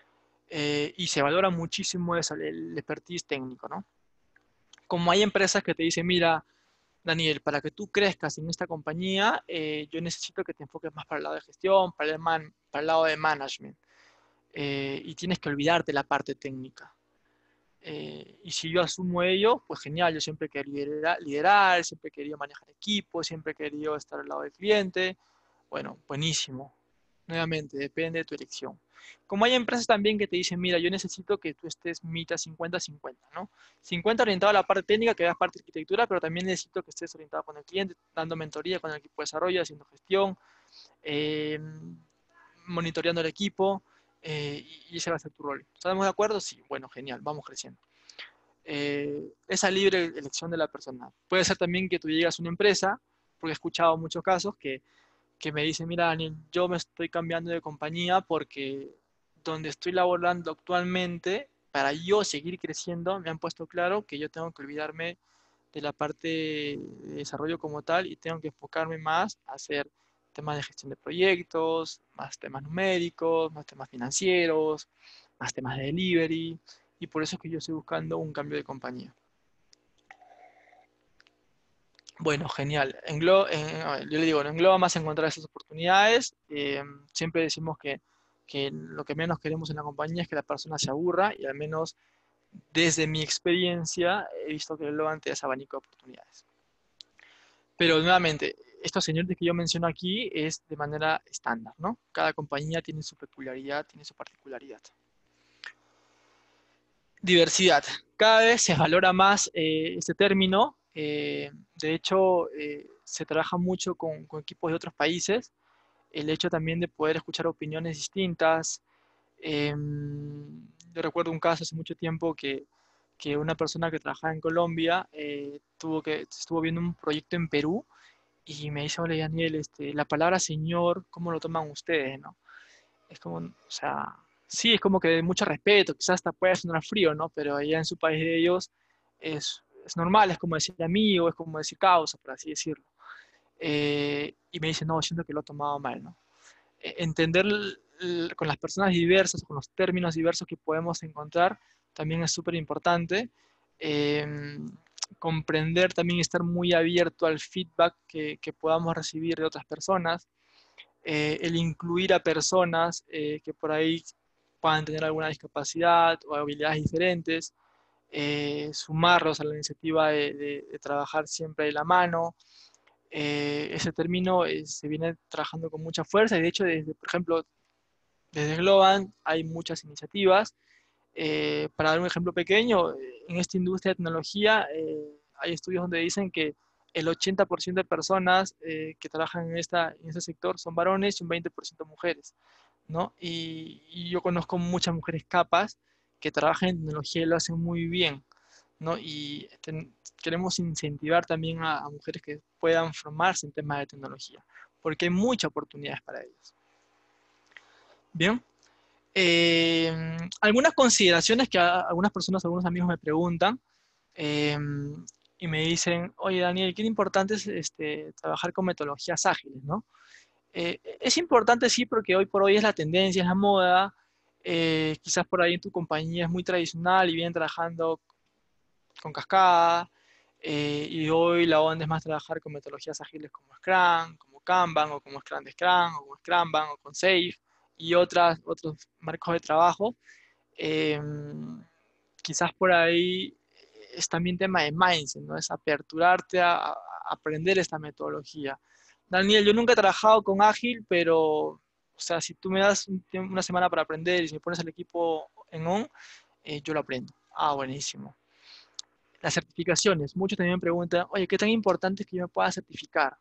Eh, y se valora muchísimo eso, el expertise técnico, ¿no? Como hay empresas que te dicen, mira, Daniel, para que tú crezcas en esta compañía, eh, yo necesito que te enfoques más para el lado de gestión, para el, man, para el lado de management, eh, y tienes que olvidarte la parte técnica. Eh, y si yo asumo ello, pues genial, yo siempre he querido liderar, liderar, siempre he querido manejar equipos, siempre he querido estar al lado del cliente, Bueno, buenísimo. Nuevamente, depende de tu elección. Como hay empresas también que te dicen, mira, yo necesito que tú estés mitad cincuenta cincuenta, ¿no? cincuenta orientado a la parte técnica, que veas parte de arquitectura, pero también necesito que estés orientado con el cliente, dando mentoría con el equipo de desarrollo, haciendo gestión, eh, monitoreando el equipo, eh, y ese va a ser tu rol. ¿Estamos de acuerdo? Sí, bueno, genial, vamos creciendo. Eh, esa libre elección de la persona. Puede ser también que tú llegas a una empresa, porque he escuchado muchos casos que, que me dicen, mira, Daniel, yo me estoy cambiando de compañía porque donde estoy laborando actualmente, para yo seguir creciendo, me han puesto claro que yo tengo que olvidarme de la parte de desarrollo como tal y tengo que enfocarme más a hacer temas de gestión de proyectos, más temas numéricos, más temas financieros, más temas de delivery, y por eso es que yo estoy buscando un cambio de compañía. Bueno, genial. Englo eh, yo le digo, en Engloba más encontrar esas oportunidades. Eh, siempre decimos que, que lo que menos queremos en la compañía es que la persona se aburra, y al menos desde mi experiencia he visto que Engloba te da ese abanico de oportunidades. Pero nuevamente, estos señores que yo menciono aquí es de manera estándar, ¿no? Cada compañía tiene su peculiaridad, tiene su particularidad. Diversidad. Cada vez se valora más eh, este término. Eh, de hecho, eh, se trabaja mucho con, con, equipos de otros países. El hecho también de poder escuchar opiniones distintas. Eh, yo recuerdo un caso hace mucho tiempo que, que una persona que trabajaba en Colombia eh, tuvo que, estuvo viendo un proyecto en Perú y me dice, hola Daniel, este, la palabra señor, ¿cómo lo toman ustedes, no? Es como, o sea, sí, es como que de mucho respeto, quizás hasta puede sonar frío, ¿no? Pero allá en su país de ellos es, es normal, es como decir amigo, es como decir causa, por así decirlo. Eh, y me dice, no, siento que lo he tomado mal, ¿no? Eh, entender con las personas diversas, con los términos diversos que podemos encontrar, también es súper importante. Eh, comprender también, estar muy abierto al feedback que, que podamos recibir de otras personas, eh, el incluir a personas eh, que por ahí puedan tener alguna discapacidad o habilidades diferentes, eh, sumarlos a la iniciativa de, de, de trabajar siempre de la mano. Eh, ese término eh, se viene trabajando con mucha fuerza, y de hecho, desde, por ejemplo, desde Globan hay muchas iniciativas. Eh, para dar un ejemplo pequeño, en esta industria de tecnología eh, hay estudios donde dicen que el ochenta por ciento de personas eh, que trabajan en, esta, en este sector son varones y un veinte por ciento mujeres, ¿no? Y, y yo conozco muchas mujeres capas que trabajan en tecnología y lo hacen muy bien, ¿no? Y ten, queremos incentivar también a, a mujeres que puedan formarse en temas de tecnología, porque hay muchas oportunidades para ellas. Bien. Eh, algunas consideraciones que a, algunas personas, algunos amigos me preguntan eh, y me dicen, oye Daniel, qué importante es este, trabajar con metodologías ágiles, ¿no? Eh, es importante, sí, porque hoy por hoy es la tendencia, es la moda. Eh, quizás por ahí en tu compañía es muy tradicional y vienen trabajando con cascada, eh, y hoy la onda es más trabajar con metodologías ágiles como Scrum, como Kanban, o como Scrum de Scrum, o como Scrumban, o con Safe, y otras, otros marcos de trabajo. Eh, quizás por ahí es también tema de mindset, ¿no? Es aperturarte a, a aprender esta metodología. Daniel, yo nunca he trabajado con Ágil, pero, o sea, si tú me das un tiempo, una semana para aprender y si me pones el equipo en on, eh, yo lo aprendo. Ah, buenísimo. Las certificaciones. Muchos también me preguntan, oye, ¿qué tan importante es que yo me pueda certificar?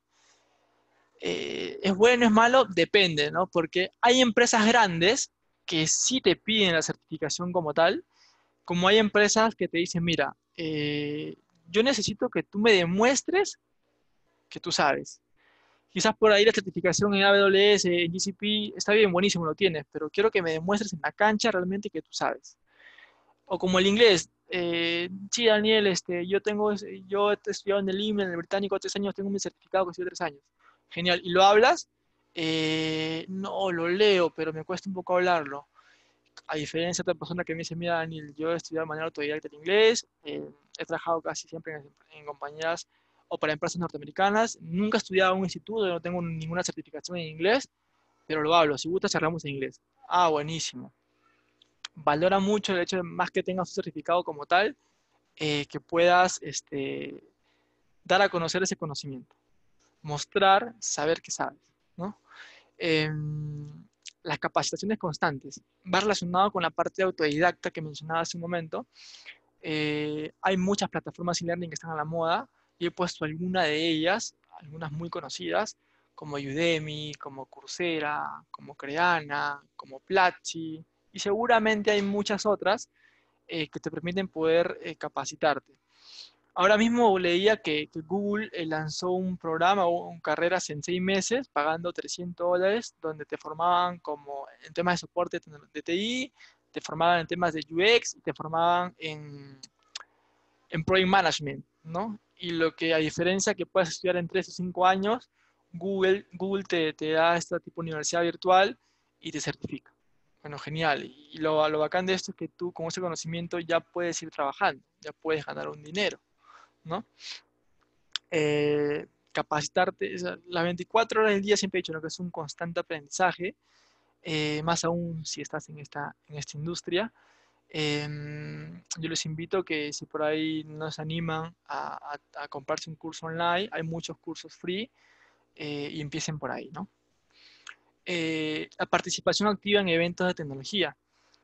Eh, ¿Es bueno, es malo? Depende, ¿no? Porque hay empresas grandes que sí te piden la certificación como tal, como hay empresas que te dicen, mira, eh, yo necesito que tú me demuestres que tú sabes. Quizás por ahí la certificación en A W S, en G C P, está bien, buenísimo, lo tienes, pero quiero que me demuestres en la cancha realmente que tú sabes. O como el inglés, eh, sí, Daniel, este, yo tengo, yo he estudiado en el I M E, en el británico, tres años, tengo mi certificado que estudié tres años. Genial. ¿Y lo hablas? Eh, no, lo leo, pero me cuesta un poco hablarlo. A diferencia de otra persona que me dice, mira, Daniel, yo he estudiado de manera autodidacta el inglés, eh, he trabajado casi siempre en, en compañías o para empresas norteamericanas, nunca he estudiado en un instituto, no tengo ninguna certificación en inglés, pero lo hablo, si gusta charlamos en inglés. Ah, buenísimo. Valora mucho el hecho de más que tengas un certificado como tal, eh, que puedas este, dar a conocer ese conocimiento, mostrar, saber que sabes, ¿no? Eh, las capacitaciones constantes. Va relacionado con la parte autodidacta que mencionaba hace un momento. Eh, hay muchas plataformas e-learning que están a la moda y he puesto algunas de ellas, algunas muy conocidas, como Udemy, como Coursera, como Creana, como Platzi, y seguramente hay muchas otras eh, que te permiten poder eh, capacitarte. Ahora mismo leía que, que Google eh, lanzó un programa o un carreras en seis meses pagando trescientos dólares, donde te formaban como en temas de soporte de T I, te formaban en temas de U X y te formaban en, en Project Management, ¿no? Y lo que a diferencia que puedes estudiar en tres o cinco años, Google, Google te, te da esta tipo de universidad virtual y te certifica. Bueno, genial. Y lo, lo bacán de esto es que tú con ese conocimiento ya puedes ir trabajando, ya puedes ganar un dinero, ¿no? Eh, capacitarte, las veinticuatro horas del día siempre he dicho, ¿no?, que es un constante aprendizaje, eh, más aún si estás en esta, en esta industria. Eh, yo les invito que si por ahí nos animan a, a, a comprarse un curso online, hay muchos cursos free eh, y empiecen por ahí, ¿no? Eh, la participación activa en eventos de tecnología.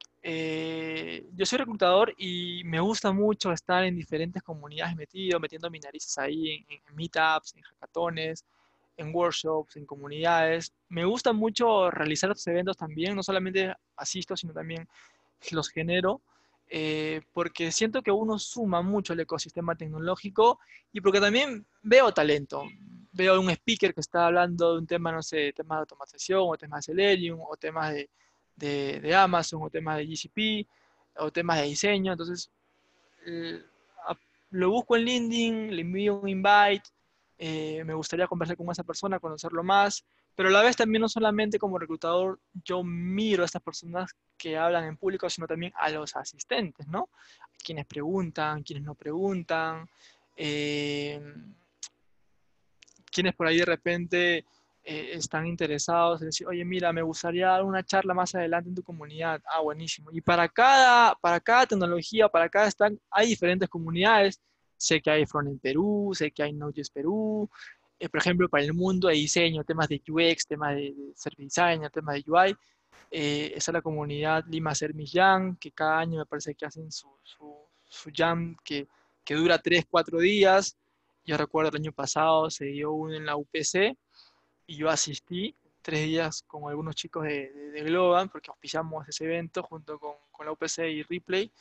Eh, yo soy reclutador y me gusta mucho estar en diferentes comunidades metido, metiendo mis narices ahí en, en meetups, en hackatones, en workshops, en comunidades. Me gusta mucho realizar estos eventos también, no solamente asisto, sino también los genero, eh, porque siento que uno suma mucho al ecosistema tecnológico y porque también veo talento. Veo un speaker que está hablando de un tema, no sé, temas de automatización, o temas de Selenium, o temas de, de, de Amazon, o temas de G C P, o temas de diseño. Entonces, eh, lo busco en LinkedIn, le envío un invite, eh, me gustaría conversar con esa persona, conocerlo más, pero a la vez también no solamente como reclutador yo miro a estas personas que hablan en público, sino también a los asistentes, ¿no? Quienes preguntan, quienes no preguntan, eh, quienes por ahí de repente eh, están interesados en decir, oye, mira, me gustaría dar una charla más adelante en tu comunidad. Ah, buenísimo. Y para cada, para cada tecnología, para cada stack, hay diferentes comunidades. Sé que hay Frontend Perú, sé que hay Node.js Perú. Eh, por ejemplo, para el mundo de diseño, temas de U X, temas de, de Service Design, temas de U I, eh, esa es la comunidad Lima Service Jam, que cada año me parece que hacen su, su, su jam que, que dura tres cuatro días. Yo recuerdo el año pasado se dio uno en la U P C y yo asistí tres días con algunos chicos de, de, de Globan, porque auspiciamos ese evento junto con, con la U P C y Ripley.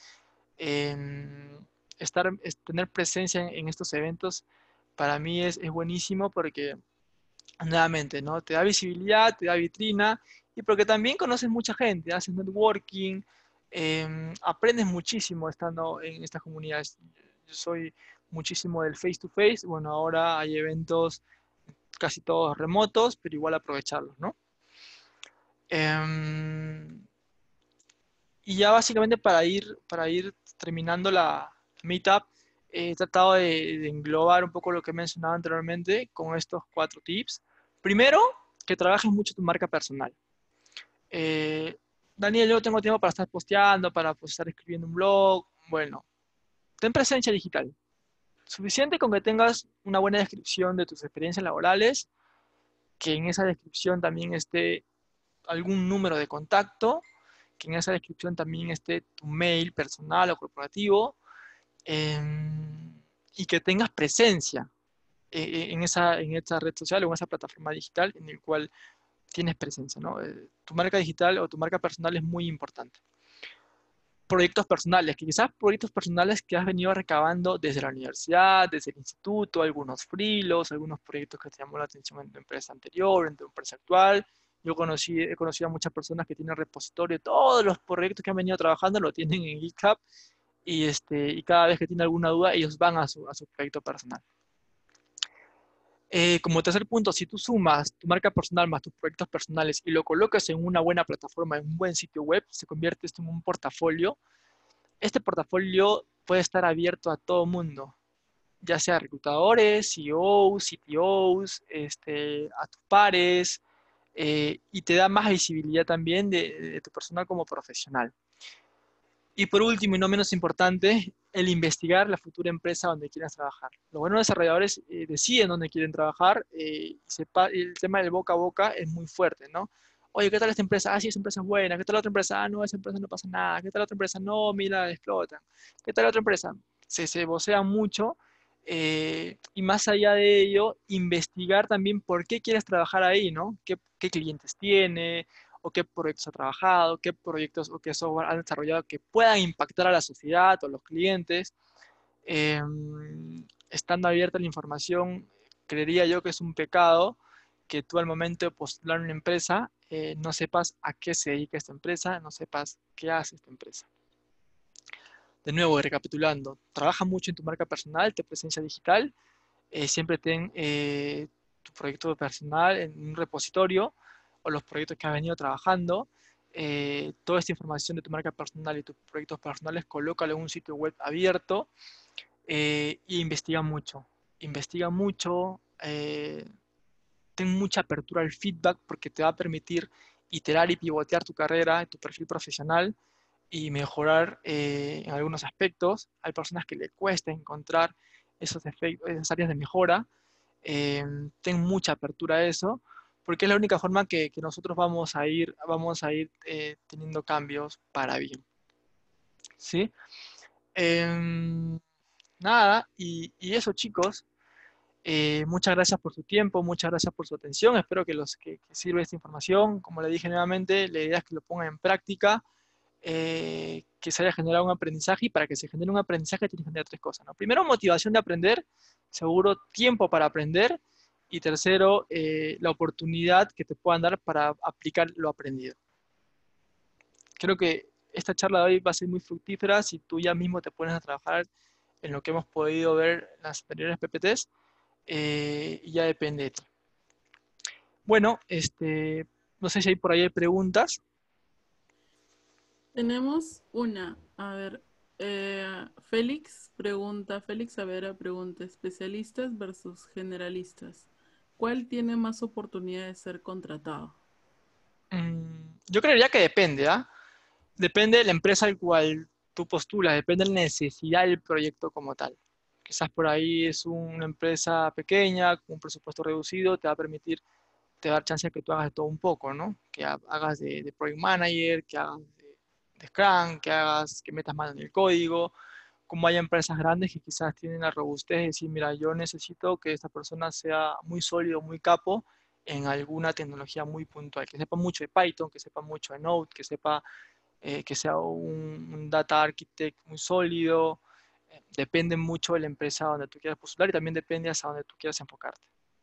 Eh, estar, es, tener presencia en, en, estos eventos para mí es, es buenísimo porque nuevamente, ¿no?, te da visibilidad, te da vitrina y porque también conoces mucha gente, haces networking, eh, aprendes muchísimo estando en estas comunidades. Yo soy muchísimo del face to face, bueno, ahora hay eventos casi todos remotos, pero igual aprovecharlos, ¿no? Eh, y ya básicamente para ir, para ir terminando la meetup, he tratado de, de englobar un poco lo que he mencionado anteriormente con estos cuatro tips. Primero, que trabajes mucho tu marca personal. Eh, Daniel, yo no tengo tiempo para estar posteando, para pues, estar escribiendo un blog. Bueno, ten presencia digital. Suficiente con que tengas una buena descripción de tus experiencias laborales, que en esa descripción también esté algún número de contacto, que en esa descripción también esté tu mail personal o corporativo, eh, y que tengas presencia eh, en, esa, en esa red social o en esa plataforma digital en el cual tienes presencia, ¿no? Eh, tu marca digital o tu marca personal es muy importante. Proyectos personales, que quizás proyectos personales que has venido recabando desde la universidad, desde el instituto, algunos freelos, algunos proyectos que te llamó la atención en tu empresa anterior, en tu empresa actual. Yo conocí, he conocido a muchas personas que tienen repositorio, todos los proyectos que han venido trabajando lo tienen en GitHub y, este, y cada vez que tienen alguna duda ellos van a su, a su proyecto personal. Eh, como tercer punto, si tú sumas tu marca personal más tus proyectos personales y lo colocas en una buena plataforma, en un buen sitio web, se convierte esto en un portafolio. Este portafolio puede estar abierto a todo mundo, ya sea reclutadores, C E Os, C T Os, este, a tus pares, eh, y te da más visibilidad también de, de tu persona como profesional. Y por último, y no menos importante, el investigar la futura empresa donde quieras trabajar. Los buenos desarrolladores eh, deciden dónde quieren trabajar, eh, y sepa, el tema del boca a boca es muy fuerte, ¿no? Oye, ¿qué tal esta empresa? Ah, sí, esa empresa es buena. ¿Qué tal la otra empresa? Ah, no, esa empresa no pasa nada. ¿Qué tal la otra empresa? No, mira, explotan. ¿Qué tal la otra empresa? Se, se vocea mucho, eh, y más allá de ello, investigar también por qué quieres trabajar ahí, ¿no? ¿Qué, qué clientes tiene? ¿O qué proyectos ha trabajado? ¿Qué proyectos o qué software han desarrollado que puedan impactar a la sociedad o a los clientes? Eh, Estando abierta la información, creería yo que es un pecado que tú al momento de postular una empresa eh, no sepas a qué se dedica esta empresa, no sepas qué hace esta empresa. De nuevo, recapitulando, trabaja mucho en tu marca personal, tu presencia digital, eh, siempre ten eh, tu proyecto personal en un repositorio o los proyectos que has venido trabajando. Eh, toda esta información de tu marca personal y tus proyectos personales, colócalo en un sitio web abierto, eh, y investiga mucho. Investiga mucho, eh, ten mucha apertura al feedback porque te va a permitir iterar y pivotear tu carrera, tu perfil profesional y mejorar eh, en algunos aspectos. Hay personas que le cuesta encontrar esos efectos, esas áreas de mejora. Eh, Ten mucha apertura a eso, porque es la única forma que, que nosotros vamos a ir, vamos a ir eh, teniendo cambios para bien. ¿Sí? Eh, Nada, y, y eso chicos, eh, muchas gracias por su tiempo, muchas gracias por su atención, espero que, los, que, que sirva esta información, como le dije nuevamente, la idea es que lo pongan en práctica, eh, que se haya generado un aprendizaje, y para que se genere un aprendizaje tienes que generar tres cosas, ¿no? Primero, motivación de aprender, seguro, tiempo para aprender, y tercero, eh, la oportunidad que te puedan dar para aplicar lo aprendido. Creo que esta charla de hoy va a ser muy fructífera si tú ya mismo te pones a trabajar en lo que hemos podido ver en las anteriores P P Ts, eh, y ya depende de ti. Bueno, este, no sé si hay por ahí preguntas. Tenemos una, a ver, eh, Félix pregunta, Félix Savera pregunta, especialistas versus generalistas, ¿cuál tiene más oportunidad de ser contratado? Mm, yo creería que depende, ¿ah? Depende de la empresa al cual tú postulas, depende de la necesidad del proyecto como tal. Quizás por ahí es una empresa pequeña, con un presupuesto reducido, te va a permitir, te va a dar chance de que tú hagas de todo un poco, ¿no? Que hagas de, de Project Manager, que hagas de, de Scrum, que hagas, que metas mano en el código. Como hay empresas grandes que quizás tienen la robustez de decir, mira, yo necesito que esta persona sea muy sólido, muy capo en alguna tecnología muy puntual, que sepa mucho de Python, que sepa mucho de Node, que sepa, eh, que sea un, un data architect muy sólido. Eh, depende mucho de la empresa donde tú quieras postular y también depende hacia donde tú quieras enfocarte.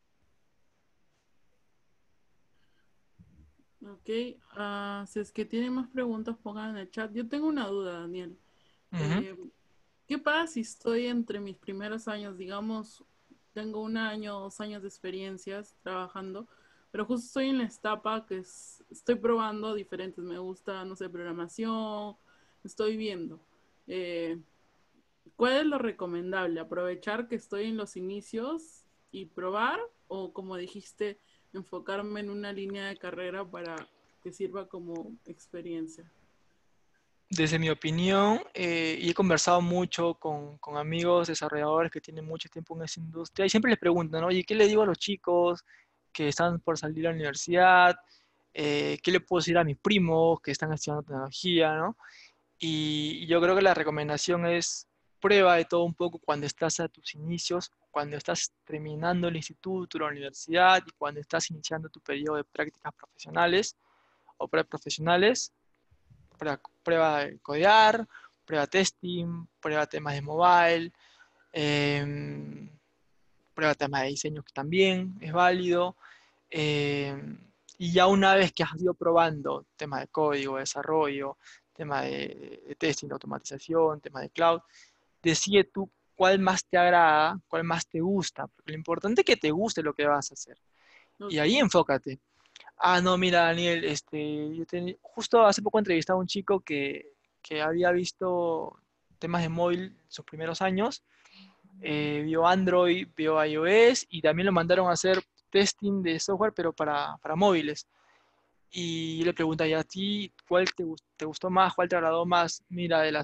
Ok, ah, si es que tienen más preguntas, pongan en el chat. Yo tengo una duda, Daniel. Ujú. Eh, ¿Qué pasa si estoy entre mis primeros años, digamos, tengo un año, dos años de experiencias trabajando, pero justo estoy en la etapa que es- estoy probando diferentes, me gusta, no sé, programación, estoy viendo. Eh, ¿Cuál es lo recomendable? ¿Aprovechar que estoy en los inicios y probar? ¿O como dijiste, enfocarme en una línea de carrera para que sirva como experiencia? Desde mi opinión, eh, y he conversado mucho con, con amigos desarrolladores que tienen mucho tiempo en esa industria, y siempre les preguntan, ¿no? Oye, ¿qué le digo a los chicos que están por salir a la universidad? Eh, ¿qué le puedo decir a mis primos que están estudiando tecnología, ¿no? Y, y yo creo que la recomendación es prueba de todo un poco cuando estás a tus inicios, cuando estás terminando el instituto, la universidad, y cuando estás iniciando tu periodo de prácticas profesionales o preprofesionales. Prueba, prueba de codear, prueba testing, prueba temas de mobile, eh, prueba temas de diseño que también es válido. eh, y ya una vez que has ido probando temas de código, desarrollo, tema de, de testing, de automatización, tema de cloud, decide tú cuál más te agrada, cuál más te gusta, porque lo importante es que te guste lo que vas a hacer. Y Ok, ahí enfócate. Ah, no, mira, Daniel, este, yo ten- justo hace poco entrevistaba a un chico que, que había visto temas de móvil sus primeros años, eh, vio Android, vio iOS y también lo mandaron a hacer testing de software, pero para, para móviles. Y yo le pregunté, ¿y a ti cuál te, gus- te gustó más, cuál te agradó más? Mira, de las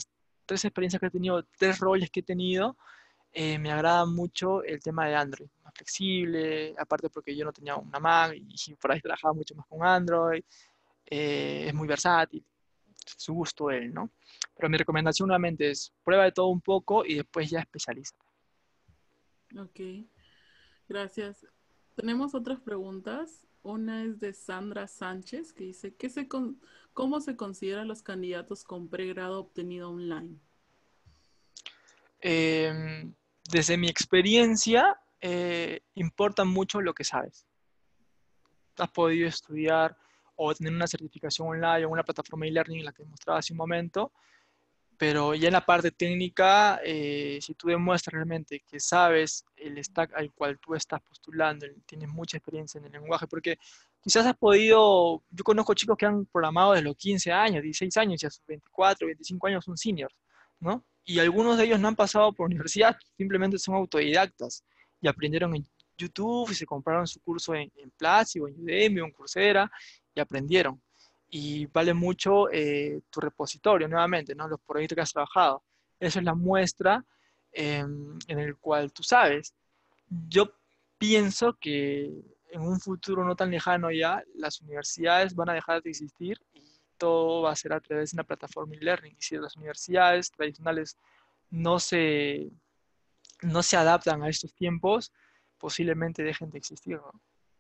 tres experiencias que he tenido, tres roles que he tenido, eh, me agrada mucho el tema de Android, más flexible, aparte porque yo no tenía una Mac y por ahí trabajaba mucho más con Android, eh, es muy versátil, su gusto él, ¿no? Pero mi recomendación nuevamente es prueba de todo un poco y después ya especializa. Ok, gracias. Tenemos otras preguntas. Una es de Sandra Sánchez que dice, ¿qué se con- ¿cómo se consideran los candidatos con pregrado obtenido online? Eh, Desde mi experiencia, eh, importa mucho lo que sabes. Has podido estudiar o tener una certificación online o una plataforma e-learning en la que mostraba hace un momento, pero ya en la parte técnica, eh, si tú demuestras realmente que sabes el stack al cual tú estás postulando, tienes mucha experiencia en el lenguaje, porque quizás has podido, yo conozco chicos que han programado desde los quince años, dieciséis años, y a sus veinticuatro, veinticinco años son seniors, ¿no? Y algunos de ellos no han pasado por universidad, simplemente son autodidactas y aprendieron en YouTube y se compraron su curso en, en Platzi o en Udemy o en Coursera y aprendieron y vale mucho eh, tu repositorio nuevamente, ¿no? Los proyectos que has trabajado. Eso es la muestra eh, en el cual tú sabes. Yo pienso que en un futuro no tan lejano ya, las universidades van a dejar de existir y todo va a ser a través de una plataforma e-learning. Y si las universidades tradicionales no se, no se adaptan a estos tiempos, posiblemente dejen de existir, ¿no?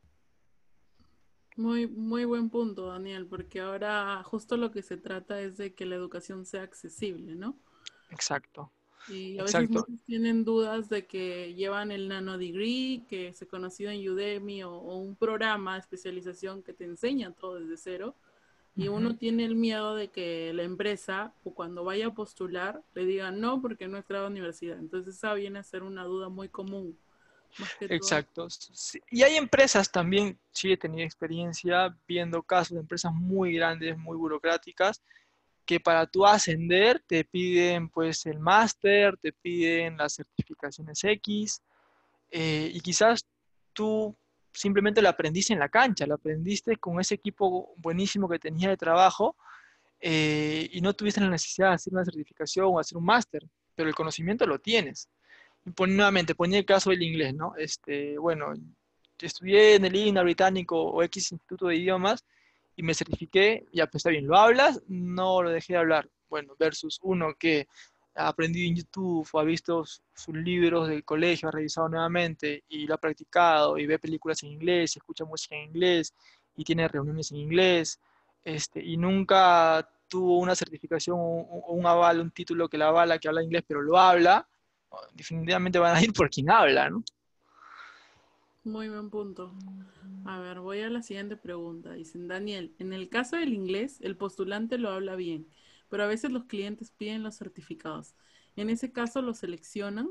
Muy, muy buen punto, Daniel, porque ahora justo lo que se trata es de que la educación sea accesible, ¿no? Exacto, Y a veces exacto. muchos tienen dudas de que llevan el nano degree, que se conoció en Udemy o, o un programa de especialización que te enseña todo desde cero. Y Ujú. uno tiene el miedo de que la empresa o cuando vaya a postular le digan no porque no es grado de universidad. Entonces esa viene a ser una duda muy común, más que todo. Exacto. Sí, y hay empresas también, sí he tenido experiencia viendo casos de empresas muy grandes, muy burocráticas, que para tú ascender te piden pues el máster, te piden las certificaciones X, eh, y quizás tú simplemente lo aprendiste en la cancha, lo aprendiste con ese equipo buenísimo que tenía de trabajo, eh, y no tuviste la necesidad de hacer una certificación o hacer un máster, pero el conocimiento lo tienes. Y pon- nuevamente, ponía el caso del inglés, ¿no? Este, bueno, estudié en el I N A británico o X Instituto de Idiomas y me certifiqué, ya pues está bien, ¿lo hablas? No lo dejé de hablar. Bueno, versus uno que ha aprendido en YouTube o ha visto sus libros del colegio, ha revisado nuevamente y lo ha practicado y ve películas en inglés, y escucha música en inglés y tiene reuniones en inglés, este, y nunca tuvo una certificación o o un aval, un título que la avala, que habla inglés, pero lo habla, definitivamente van a ir por quien habla, ¿no? Muy buen punto. A ver, voy a la siguiente pregunta. Dicen, Daniel, en el caso del inglés, el postulante lo habla bien, pero a veces los clientes piden los certificados. En ese caso, ¿lo seleccionan?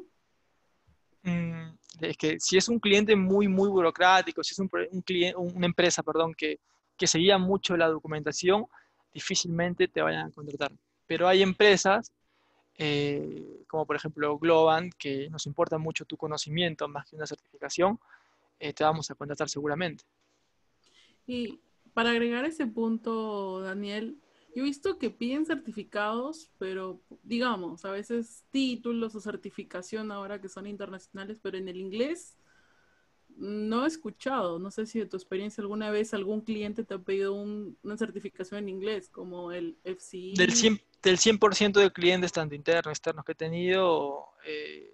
Mm, es que si es un cliente muy, muy burocrático, si es un, un cliente, una empresa, perdón, que, que seguía mucho la documentación, difícilmente te vayan a contratar. Pero hay empresas, eh, como por ejemplo Globant, que nos importa mucho tu conocimiento más que una certificación, eh, te vamos a contratar seguramente. Y para agregar ese punto, Daniel, yo he visto que piden certificados, pero digamos, a veces títulos o certificación ahora que son internacionales, pero en el inglés no he escuchado. No sé si de tu experiencia alguna vez algún cliente te ha pedido un- una certificación en inglés, como el Del F C E. cien, del cien por ciento de clientes, tanto internos, externos que he tenido, eh,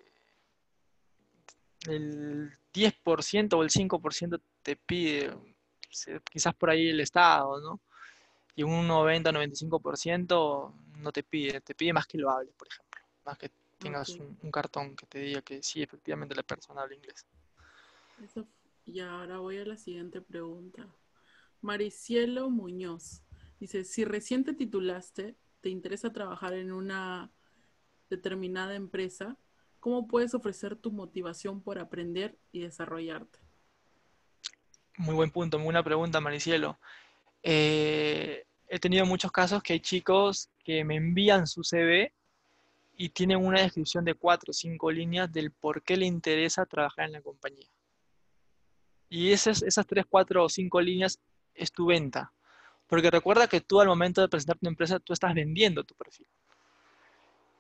el diez por ciento o el cinco por ciento te pide, quizás por ahí el Estado, ¿no? Y un noventa noventa y cinco por ciento no te pide, te pide más que lo hables, por ejemplo, más que Ok, tengas un, un cartón que te diga que sí, efectivamente la persona habla inglés. eso. Y ahora voy a la siguiente pregunta. Maricielo Muñoz dice, si recién te titulaste, te interesa trabajar en una determinada empresa, ¿cómo puedes ofrecer tu motivación por aprender y desarrollarte? Muy buen punto, muy buena pregunta, Maricielo. Eh, he tenido muchos casos que hay chicos que me envían su C V y tienen una descripción de cuatro o cinco líneas del por qué le interesa trabajar en la compañía. Y esas, esas tres, cuatro o cinco líneas es tu venta. Porque recuerda que tú al momento de presentar tu empresa, tú estás vendiendo tu perfil.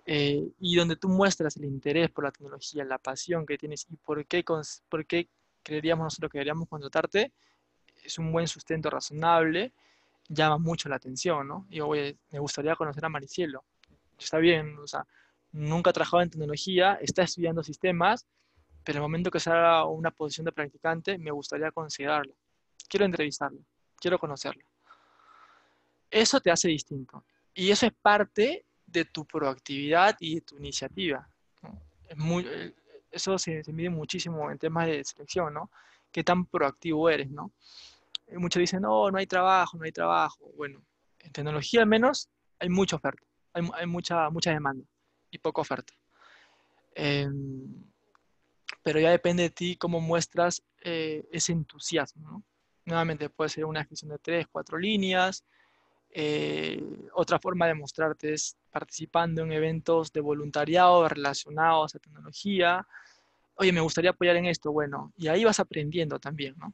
eh, y donde tú muestras el interés por la tecnología, la pasión que tienes y por qué, cons- por qué creeríamos nosotros que deberíamos contratarte, es un buen sustento razonable, llama mucho la atención, ¿no? Digo, oye, me gustaría conocer a Maricielo. Está bien, o sea, nunca ha trabajado en tecnología, está estudiando sistemas, pero en el momento que salga una posición de practicante, me gustaría considerarlo. Quiero entrevistarlo, quiero conocerlo. Eso te hace distinto. Y eso es parte de tu proactividad y de tu iniciativa, ¿no? Es muy, eh, eso se, se mide muchísimo en temas de selección, ¿no? Qué tan proactivo eres, ¿no? Eh, Muchos dicen, no, no hay trabajo, no hay trabajo. Bueno, en tecnología al menos hay mucha oferta, hay, mu- hay mucha, mucha demanda y poca oferta. Em, pero ya depende de ti cómo muestras eh, ese entusiasmo, ¿no? Nuevamente puede ser una descripción de tres, cuatro líneas. Eh, otra forma de mostrarte es participando en eventos de voluntariado relacionados a tecnología. Oye, me gustaría apoyar en esto, bueno, y ahí vas aprendiendo también, ¿no?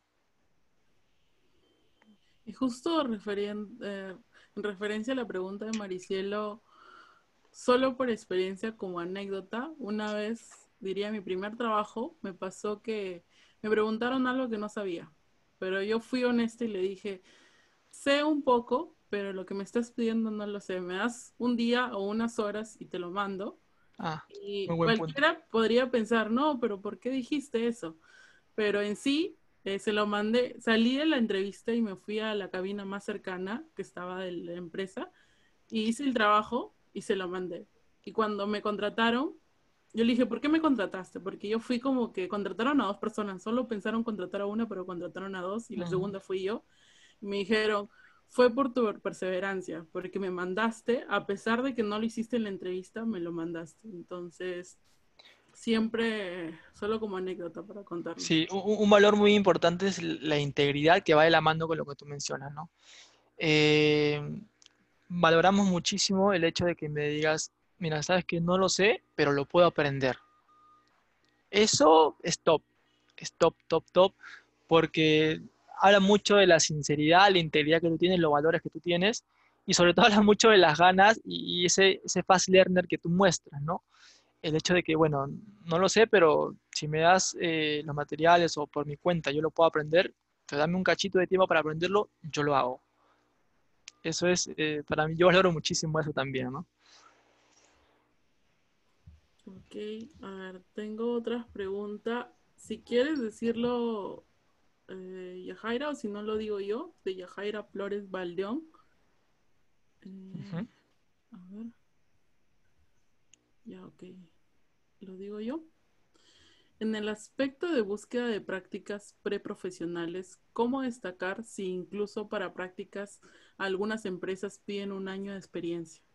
Y justo referien- eh, en referencia a la pregunta de Maricielo, solo por experiencia como anécdota, una vez, diría mi primer trabajo, me pasó que me preguntaron algo que no sabía, pero yo fui honesta y le dije, sé un poco, pero lo que me estás pidiendo no lo sé, me das un día o unas horas y te lo mando. Ah, muy Y buen punto. cualquiera podría pensar, no, pero ¿por qué dijiste eso? Pero en sí, eh, se lo mandé, salí de la entrevista y me fui a la cabina más cercana que estaba de la empresa y hice el trabajo y se lo mandé. Y cuando me contrataron, yo le dije, ¿por qué me contrataste? Porque yo fui como que contrataron a dos personas, solo pensaron contratar a una, pero contrataron a dos y la Mm. segunda fui yo. Y me dijeron, fue por tu perseverancia, porque me mandaste, a pesar de que no lo hiciste en la entrevista, me lo mandaste. Entonces, siempre, solo como anécdota para contarlo. Sí, un, un valor muy importante es la integridad que va de la mano con lo que tú mencionas, ¿no? Eh, valoramos muchísimo el hecho de que me digas, mira, sabes que no lo sé, pero lo puedo aprender. Eso es top, es top, top, top, porque habla mucho de la sinceridad, la integridad que tú tienes, los valores que tú tienes, y sobre todo habla mucho de las ganas y, y ese, ese fast learner que tú muestras, ¿no? El hecho de que, bueno, no lo sé, pero si me das eh, los materiales o por mi cuenta yo lo puedo aprender, pero dame un cachito de tiempo para aprenderlo, yo lo hago. Eso es, eh, para mí, yo valoro muchísimo eso también, ¿no? Ok, a ver, tengo otras preguntas. Si quieres decirlo, eh, Yajaira, o si no lo digo yo, de Yajaira Flores Valdeón. Ujú. Eh, a ver, ya, ok, lo digo yo. En el aspecto de búsqueda de prácticas preprofesionales, ¿cómo destacar si incluso para prácticas algunas empresas piden un año de experiencia?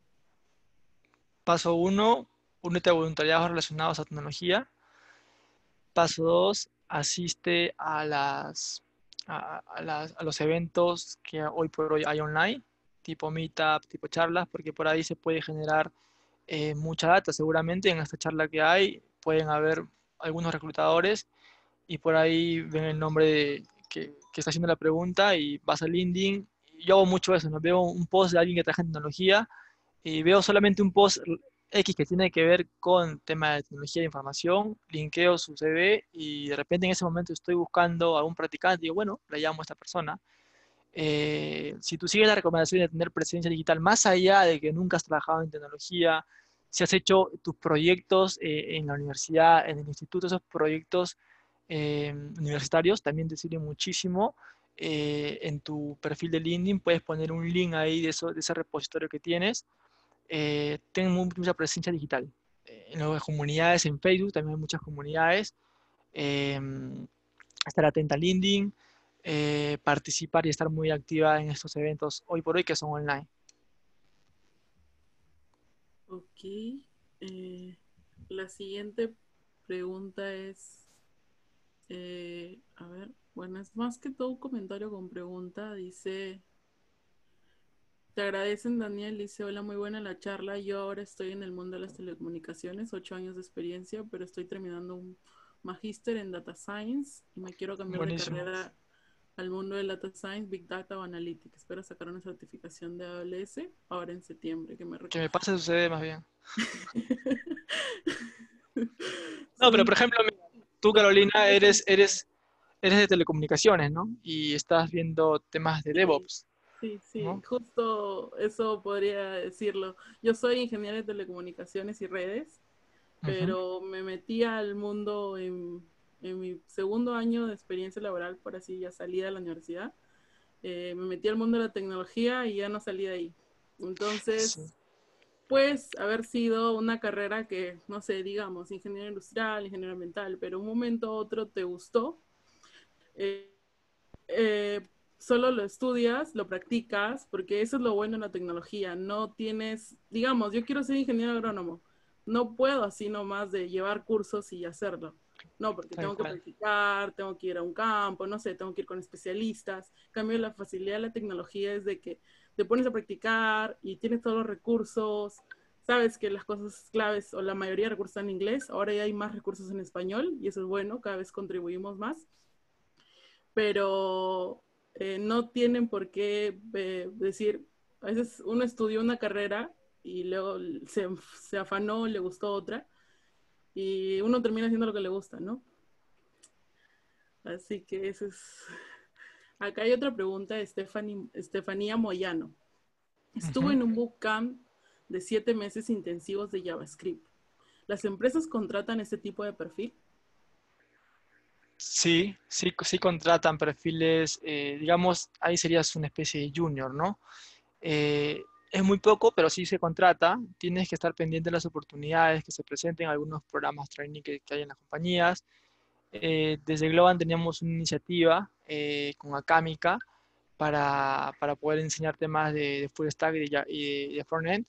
Paso uno, únete a voluntariados relacionados a tecnología. Paso dos, asiste a, las, a, a las, a los eventos que hoy por hoy hay online, tipo meetup, tipo charlas, porque por ahí se puede generar eh, mucha data. Seguramente en esta charla que hay pueden haber algunos reclutadores y por ahí ven el nombre de, que, que está haciendo la pregunta y vas al LinkedIn. Yo hago mucho eso, ¿no? Veo un post de alguien que trabaja en tecnología y veo solamente un post X que tiene que ver con tema de tecnología de información, linkeo su C V y de repente en ese momento estoy buscando a un practicante y digo, bueno, le llamo a esta persona. Eh, si tú sigues la recomendación de tener presencia digital, más allá de que nunca has trabajado en tecnología, si has hecho tus proyectos eh, en la universidad, en el instituto, esos proyectos eh, universitarios también te sirven muchísimo. Eh, en tu perfil de LinkedIn puedes poner un link ahí de, eso, de ese repositorio que tienes. Eh, tengo mucha presencia digital. Eh, en las comunidades, en Facebook también hay muchas comunidades. Eh, estar atenta a LinkedIn, eh, participar y estar muy activa en estos eventos hoy por hoy que son online. Ok, eh, la siguiente pregunta es, eh, a ver, bueno, es más que todo un comentario con pregunta. Dice, te agradecen, Daniel. Dice, hola, muy buena la charla. Yo ahora estoy en el mundo de las telecomunicaciones, ocho años de experiencia, pero estoy terminando un magíster en Data Science y me quiero cambiar de Buenísimo. carrera al mundo del data science, big data o analytics. Espero sacar una certificación de A W S ahora en septiembre, que me Que reco- me pase su C D más bien. No, pero Son por ejemplo, mira, tú, los Carolina, perfiles son eres, eres, eres de telecomunicaciones, ¿no? Y estás viendo temas de sí, DevOps, sí, sí, ¿no? justo eso podría decirlo. Yo soy ingeniero de telecomunicaciones y redes, Ujú. pero me metí al mundo en, en mi segundo año de experiencia laboral, por así ya salí de la universidad. Eh, me metí al mundo de la tecnología y ya no salí de ahí. Sí. Entonces, pues haber sido una carrera que, no sé, digamos, ingeniero industrial, ingeniero ambiental, pero un momento u otro te gustó, eh, eh, solo lo estudias, lo practicas, porque eso es lo bueno en la tecnología. No tienes, digamos, yo quiero ser ingeniero agrónomo, no puedo así nomás de llevar cursos y hacerlo. No, porque Tal tengo que cual. practicar, tengo que ir a un campo, no sé, tengo que ir con especialistas. En cambio, la facilidad de la tecnología es de que te pones a practicar y tienes todos los recursos. Sabes que las cosas claves o la mayoría de recursos están en inglés, ahora ya hay más recursos en español y eso es bueno, cada vez contribuimos más, pero eh, no tienen por qué eh, decir, a veces uno estudió una carrera y luego se, se afanó, le gustó otra, y uno termina haciendo lo que le gusta, ¿no? Así que eso es... Acá hay otra pregunta de Stephanie, Estefanía Moyano. Estuve Ujú. en un bootcamp de siete meses intensivos de JavaScript. ¿Las empresas contratan este tipo de perfil? Sí, sí, sí contratan perfiles, eh, digamos, ahí serías una especie de junior, ¿no? Eh, es muy poco, pero sí se contrata. Tienes que estar pendiente de las oportunidades que se presenten, algunos programas training que, que hay en las compañías. Eh, desde Globan teníamos una iniciativa eh, con Acámica para, para poder enseñar temas de, de full stack y de, ya- y de, de frontend.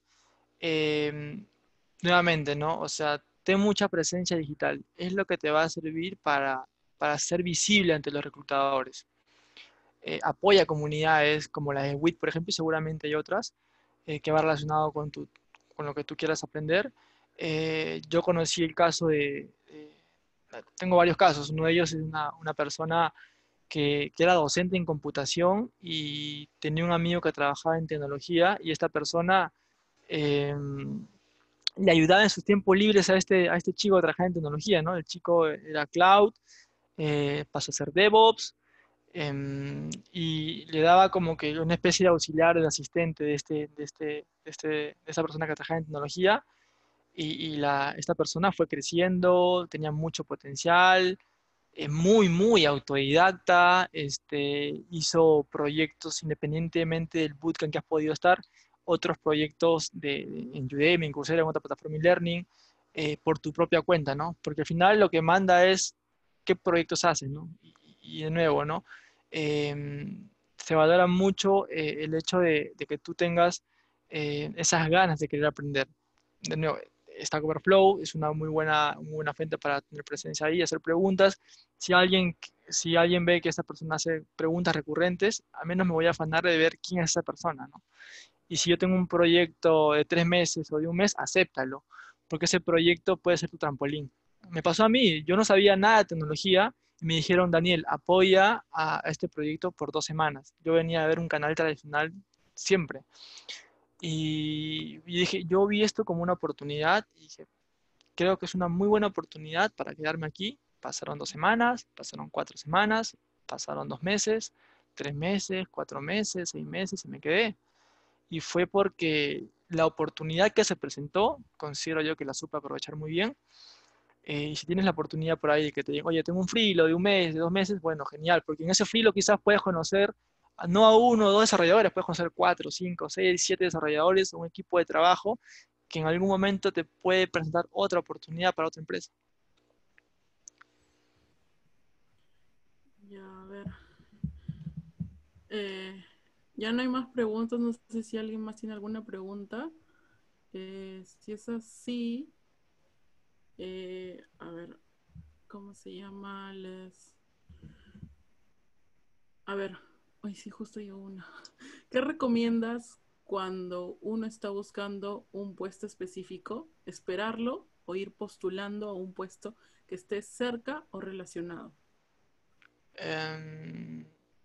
Eh, Nuevamente, ¿no? O sea, ten mucha presencia digital. Es lo que te va a servir para, para ser visible ante los reclutadores. Eh, apoya comunidades como la de W I T, por ejemplo, y seguramente hay otras eh, que va relacionado con, tu, con lo que tú quieras aprender. Eh, yo conocí el caso de, de- tengo varios casos, uno de ellos es una, una persona que, que era docente en computación y tenía un amigo que trabajaba en tecnología y esta persona eh, le ayudaba en sus tiempos libres a este, a este chico a trabajar en tecnología, ¿no? El chico era cloud, eh, pasó a ser DevOps, em, y le daba como que una especie de auxiliar, de asistente de, este, de, este, de, este, de esa persona que trabajaba en tecnología, y, y la, esta persona fue creciendo, tenía mucho potencial, eh, muy, muy autodidacta, este, hizo proyectos independientemente del bootcamp que has podido estar, otros proyectos de, de- en Udemy, en Coursera, en otra plataforma e-learning, eh, por tu propia cuenta, ¿no? Porque al final lo que manda es qué proyectos haces, ¿no? Y, y de nuevo, ¿no? Em, Se valora mucho eh, el hecho de, de que tú tengas eh, esas ganas de querer aprender. De nuevo, Stack Overflow es una muy buena, muy buena fuente para tener presencia ahí, hacer preguntas. Si alguien, si alguien ve que esta persona hace preguntas recurrentes, al menos me voy a afanar de ver quién es esa persona, ¿no? Y si yo tengo un proyecto de tres meses o de un mes, acéptalo, porque ese proyecto puede ser tu trampolín. Me pasó a mí, yo no sabía nada de tecnología y me dijeron, Daniel, apoya a este proyecto por dos semanas. Yo venía a ver un canal tradicional siempre. Y, y dije, yo vi esto como una oportunidad y dije, creo que es una muy buena oportunidad para quedarme aquí. Pasaron dos semanas, pasaron cuatro semanas, pasaron dos meses, tres meses, cuatro meses, seis meses y me quedé. Y fue porque la oportunidad que se presentó, considero yo que la supe aprovechar muy bien. Eh, y si tienes la oportunidad por ahí de que te digan, oye, tengo un frilo de un mes, de dos meses, bueno, genial, porque en ese frilo quizás puedes conocer a- no a uno o dos desarrolladores, puedes conocer cuatro, cinco, seis, siete desarrolladores, un equipo de trabajo que en algún momento te puede presentar otra oportunidad para otra empresa. Ya, a ver. Eh, ya no hay más preguntas. No sé si alguien más tiene alguna pregunta. Eh, si es así, eh, a ver, ¿cómo se llama? Les... A ver, hoy sí, justo llegó una. ¿Qué recomiendas cuando uno está buscando un puesto específico? ¿Esperarlo o ir postulando a un puesto que esté cerca o relacionado? Em,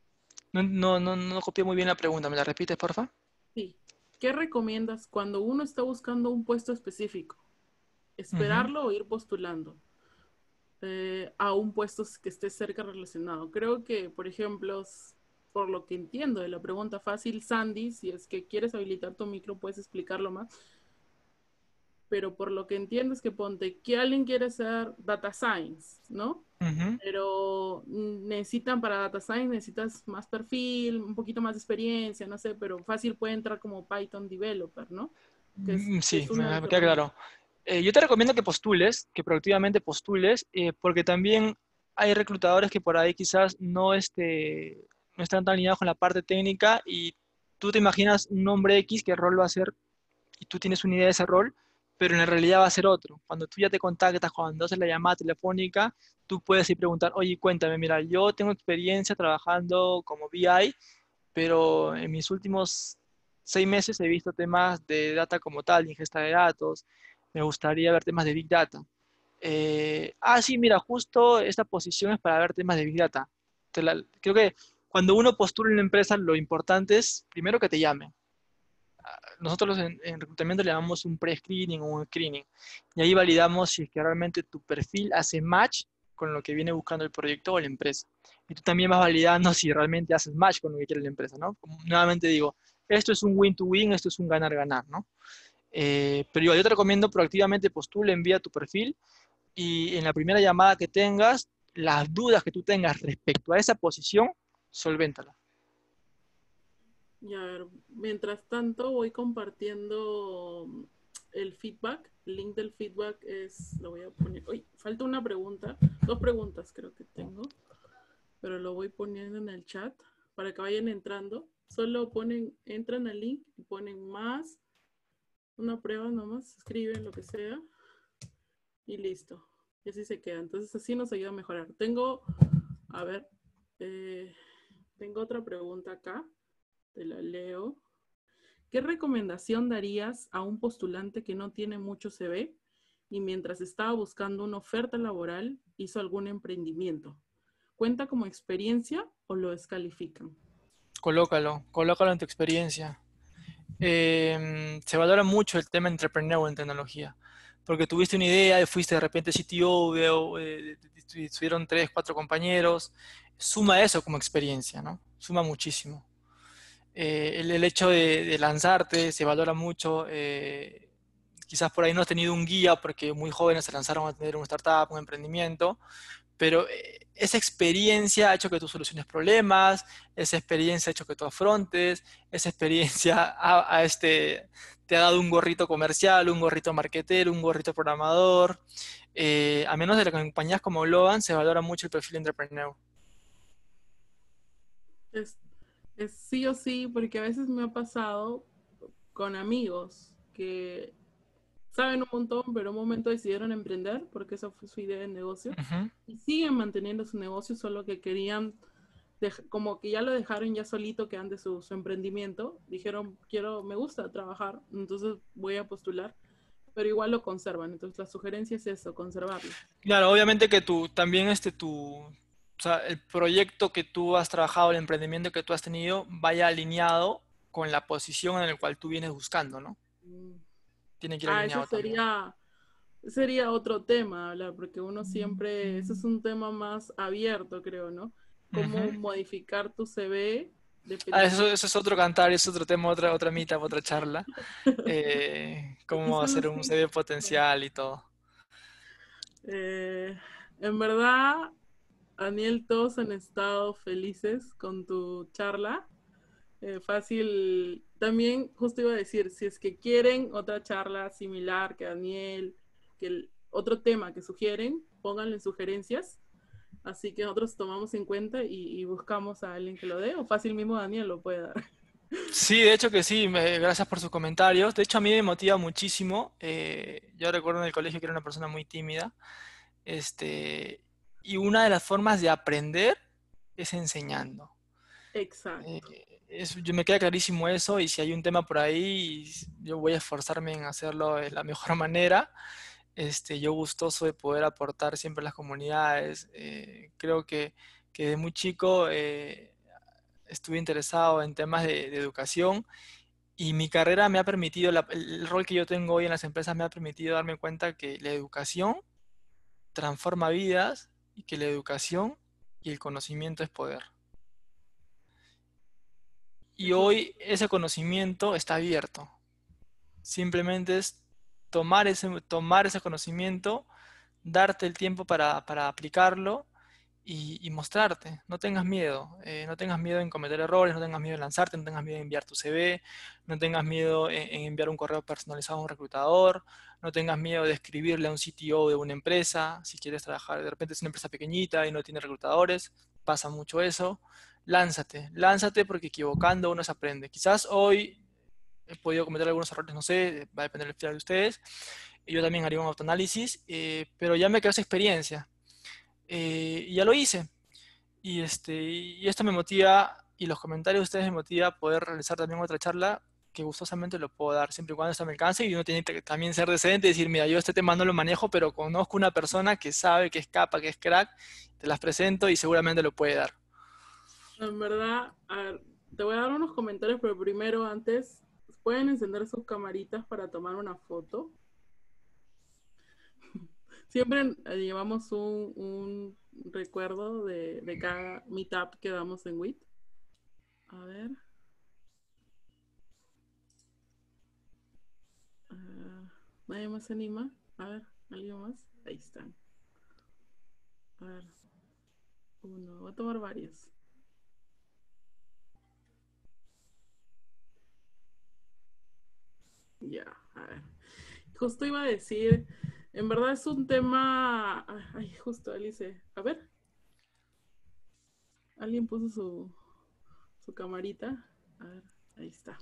No, no, no, no copié muy bien la pregunta. ¿Me la repites, porfa? Sí. ¿Qué recomiendas cuando uno está buscando un puesto específico? Ujú, ¿Esperarlo o ir postulando eh, a un puesto que esté cerca relacionado? Creo que, por ejemplo, s- por lo que entiendo de la pregunta fácil, Sandy, si es que quieres habilitar tu micro, puedes explicarlo más, pero por lo que entiendo es que ponte que alguien quiere hacer data science, ¿no? ujú. Pero necesitan para data science, necesitas más perfil, un poquito más de experiencia, no sé, pero fácil puede entrar como Python developer, ¿no? Que es, Mm, que sí, es una me, me queda alternativa. claro. Eh, yo te recomiendo que postules, que proactivamente postules, eh, porque también hay reclutadores que por ahí quizás no, este, no están tan alineados con la parte técnica y tú te imaginas un nombre X, qué rol va a ser, y tú tienes una idea de ese rol, pero en la realidad va a ser otro. Cuando tú ya te contactas, cuando haces la llamada telefónica, tú puedes ir preguntar, oye, cuéntame, mira, yo tengo experiencia trabajando como B I, pero en mis últimos seis meses he visto temas de data como tal, de ingesta de datos, me gustaría ver temas de Big Data. Eh, ah, sí, mira, justo esta posición es para ver temas de Big Data. Te la- creo que cuando uno postula en una empresa, lo importante es primero que te llamen. Nosotros en, en reclutamiento le llamamos un pre-screening o un screening. Y ahí validamos si es que realmente tu perfil hace match con lo que viene buscando el proyecto o la empresa. Y tú también vas validando si realmente haces match con lo que quiere la empresa, ¿no? Como nuevamente digo, esto es un win-to-win, esto es un ganar-ganar, ¿no? Eh, pero yo, yo te recomiendo proactivamente postula, envía tu perfil y en la primera llamada que tengas, las dudas que tú tengas respecto a esa posición, solvéntala. Y a ver, mientras tanto voy compartiendo el feedback. El link del feedback es, lo voy a poner. Uy, falta una pregunta, dos preguntas creo que tengo, pero lo voy poniendo en el chat para que vayan entrando. Solo ponen, entran al link y ponen más, una prueba nomás, escriben lo que sea y listo. Y así se queda. Entonces así nos ayuda a mejorar. Tengo, a ver, eh, tengo otra pregunta acá, te la leo. ¿Qué recomendación darías a un postulante que no tiene mucho C V y mientras estaba buscando una oferta laboral hizo algún emprendimiento? ¿Cuenta como experiencia o lo descalifican? Colócalo, colócalo en tu experiencia. Eh, se valora mucho el tema entrepreneur en tecnología, porque tuviste una idea y fuiste de repente C T O, veo, eh, estuvieron tres, cuatro compañeros, suma eso como experiencia, ¿no? Suma muchísimo. Eh, el, el hecho de, de lanzarte se valora mucho. Eh, quizás por ahí no has tenido un guía porque muy jóvenes se lanzaron a tener una startup, un emprendimiento, pero eh, esa experiencia ha hecho que tú soluciones problemas, esa experiencia ha hecho que tú afrontes, esa experiencia ha, ha, este, te ha dado un gorrito comercial, un gorrito marketero, un gorrito programador. Eh, a menos de las compañías como Globan, se valora mucho el perfil entrepreneur. Es, es sí o sí, porque a veces me ha pasado con amigos que saben un montón, pero en un momento decidieron emprender porque esa fue su idea de negocio Ujú. y siguen manteniendo su negocio, solo que querían, dej- como que ya lo dejaron ya solito que ande su, su emprendimiento, dijeron, quiero, me gusta trabajar, entonces voy a postular, pero igual lo conservan. Entonces la sugerencia es eso, conservarlo. Claro, obviamente que tú, también este, tu, o sea, el proyecto que tú has trabajado, el emprendimiento que tú has tenido, vaya alineado con la posición en la cual tú vienes buscando, ¿no? Mm. Tiene que ir Ah, eso alineado también. sería, sería otro tema hablar, porque uno siempre, eso es un tema más abierto, creo, ¿no? Cómo Ujú. modificar tu C V Ah, eso, dependiendo. eso es otro cantar, es otro tema, otra, otra mitad, otra charla. Eh, Aquí cómo solo hacer un sí. C V potencial y todo. Eh, en verdad, Daniel, todos han estado felices con tu charla. Eh, fácil. También, justo iba a decir, si es que quieren otra charla similar que Daniel, que el, otro tema que sugieren, pónganlo en sugerencias. Así que nosotros tomamos en cuenta y, y buscamos a alguien que lo dé, o fácil mismo Daniel lo puede dar. Sí, de hecho que sí, me- gracias por sus comentarios. De hecho, a mí me motiva muchísimo. Eh, yo recuerdo en el colegio que era una persona muy tímida. Este, y una de las formas de aprender es enseñando. Eh, Exacto. es- yo me queda clarísimo eso y si hay un tema por ahí, yo voy a esforzarme en hacerlo de la mejor manera. Este, yo gustoso de poder aportar siempre a las comunidades. Eh, creo que, que de muy chico eh, estuve interesado en temas de, de educación y mi carrera me ha permitido, la- el rol que yo tengo hoy en las empresas me ha permitido darme cuenta que la educación transforma vidas y que la educación y el conocimiento es poder. Y Eso, hoy ese conocimiento está abierto. Simplemente es tomar ese, tomar ese conocimiento, darte el tiempo para, para aplicarlo y, y mostrarte. No tengas miedo. Eh, no tengas miedo en cometer errores, no tengas miedo en lanzarte, no tengas miedo en enviar tu C V, no tengas miedo en, en enviar un correo personalizado a un reclutador, no tengas miedo de escribirle a un C T O de una empresa. Si quieres trabajar, de repente es una empresa pequeñita y no tiene reclutadores, pasa mucho eso. Lánzate, lánzate porque equivocando uno se aprende. Quizás hoy he podido cometer algunos errores, no sé, va a depender del final de ustedes. Y yo también haría un autoanálisis, eh, pero ya me quedó esa experiencia. Eh, y ya lo hice. Y, este, y esto me motiva, y los comentarios de ustedes me motiva a poder realizar también otra charla que gustosamente lo puedo dar, siempre y cuando esto me alcance, y uno tiene que también ser decente y decir, mira, yo este tema no lo manejo, pero conozco una persona que sabe, que es capa, que es crack, te las presento y seguramente lo puede dar. en verdad, a ver, te voy a dar unos comentarios, pero primero, antes, ¿pueden encender sus camaritas para tomar una foto? Siempre eh, llevamos un, un recuerdo de, de cada meetup que damos en W I T. A ver. Uh, ¿nadie más se anima? A ver, ¿alguien más? Ahí están. A ver. Uno. Voy a tomar varios. Ya, a ver. Justo iba a decir, en verdad es un tema... Ay, justo, Alice. A ver. ¿Alguien puso su, su camarita? A ver, ahí está.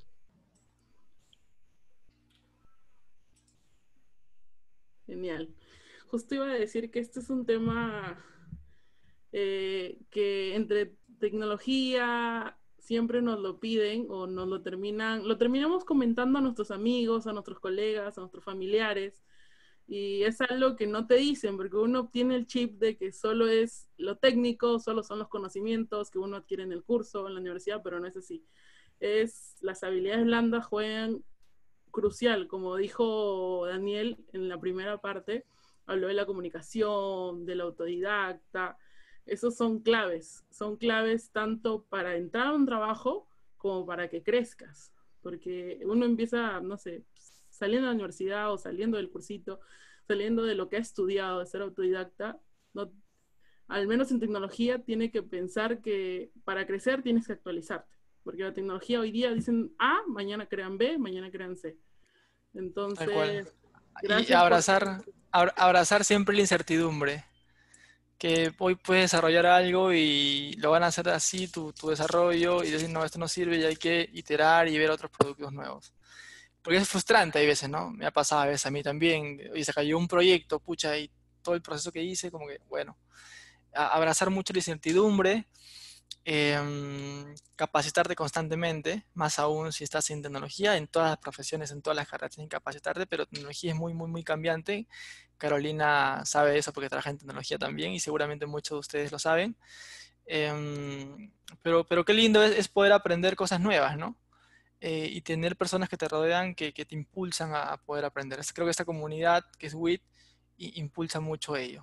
Genial. Justo iba a decir que este es un tema eh, que entre tecnología siempre nos lo piden o nos lo terminan, lo terminamos comentando a nuestros amigos, a nuestros colegas, a nuestros familiares, y es algo que no te dicen, porque uno tiene el chip de que solo es lo técnico, solo son los conocimientos que uno adquiere en el curso, en la universidad, pero no es así. Es las habilidades blandas juegan crucial, como dijo Daniel en la primera parte, habló de la comunicación, del autodidacta, esos son claves, son claves tanto para entrar a un trabajo como para que crezcas, porque uno empieza, no sé, saliendo de la universidad o saliendo del cursito, saliendo de lo que ha estudiado, de ser autodidacta, no, al menos en tecnología, tiene que pensar que para crecer tienes que actualizarte, porque la tecnología hoy día dicen A, mañana crean B, mañana crean C. Tal cual. Entonces, Y gracias por... abrazar, abra- abrazar siempre la incertidumbre, que hoy puedes desarrollar algo y lo van a hacer así tu, tu desarrollo y decir, no, esto no sirve y hay que iterar y ver otros productos nuevos. Porque es frustrante, hay veces, ¿no? Me ha pasado a veces a mí también, y se cayó un proyecto, pucha, y todo el proceso que hice, como que, bueno, a- abrazar mucho la incertidumbre, em, capacitarte constantemente, más aún si estás en tecnología, en todas las profesiones, en todas las carreras tienes que capacitarte, pero tecnología es muy, muy, muy cambiante. Carolina sabe eso porque trabaja en tecnología también y seguramente muchos de ustedes lo saben. Em, pero, pero qué lindo es, es poder aprender cosas nuevas, ¿no? Eh, y tener personas que te rodean que, que te impulsan a, a poder aprender. Creo que esta comunidad que es W I T i- impulsa mucho ello.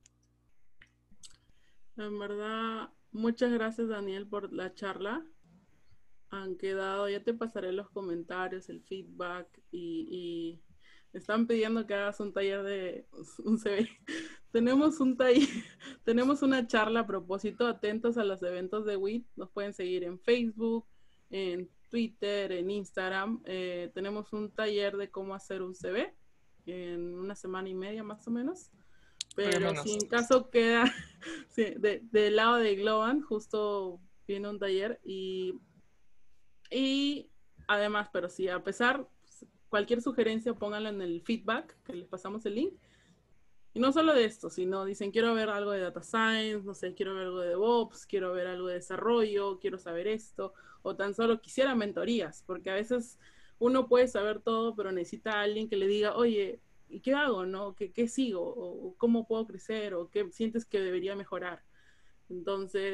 En verdad, muchas gracias Daniel por la charla. Han quedado, ya te pasaré los comentarios, el feedback y, y me están pidiendo que hagas un taller de un C V. Tenemos un taller, tenemos una charla a propósito, atentos a los eventos de W I T, nos pueden seguir en Facebook, en Twitter, en Instagram. Eh, tenemos un taller de cómo hacer un C V en una semana y media más o menos. Creo que Pero si menos. en caso queda sí, de, del lado de Globan, justo viene un taller y y además, pero sí, a pesar, cualquier sugerencia pónganla en el feedback, que les pasamos el link. Y no solo de esto, sino dicen, quiero ver algo de data science, no sé, quiero ver algo de DevOps, quiero ver algo de desarrollo, quiero saber esto, o tan solo quisiera mentorías, porque a veces uno puede saber todo, pero necesita a alguien que le diga, oye, ¿y qué hago, no? ¿Qué, qué sigo? ¿O cómo puedo crecer? ¿O qué sientes que debería mejorar? Entonces,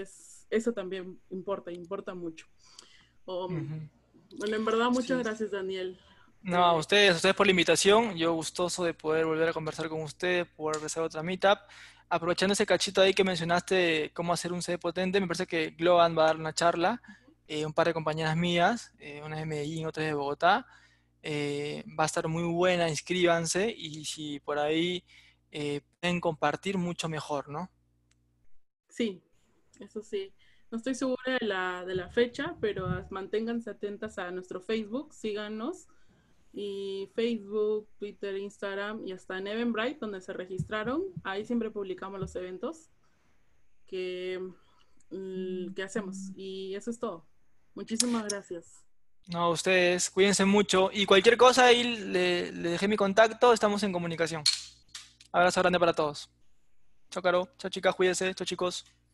Entonces, eso también importa, importa mucho. Um, Ujú. bueno, en verdad, muchas Sí. gracias, Daniel. No, a Eh, ustedes, a ustedes por la invitación. Yo gustoso de poder volver a conversar con ustedes, poder hacer otra meetup. Aprovechando ese cachito ahí que mencionaste, cómo hacer un C D potente, me parece que Globan va a dar una charla, eh, un par de compañeras mías, eh, una de Medellín, otra de Bogotá. Eh, va a estar muy buena, inscríbanse y si por ahí eh, pueden compartir, mucho mejor, ¿no? sí, eso sí. No estoy segura de la, de la fecha, pero as- manténganse atentas a nuestro Facebook, síganos. Y Facebook, Twitter, Instagram y hasta en Eventbrite, donde se registraron. Ahí siempre publicamos los eventos que, mm, que hacemos. Y eso es todo. Muchísimas gracias. No, ustedes, cuídense mucho y cualquier cosa ahí le, le dejé mi contacto, estamos en comunicación. Abrazo grande para todos. Chao, Caro. Chao, chicas, cuídense. Chao, chicos.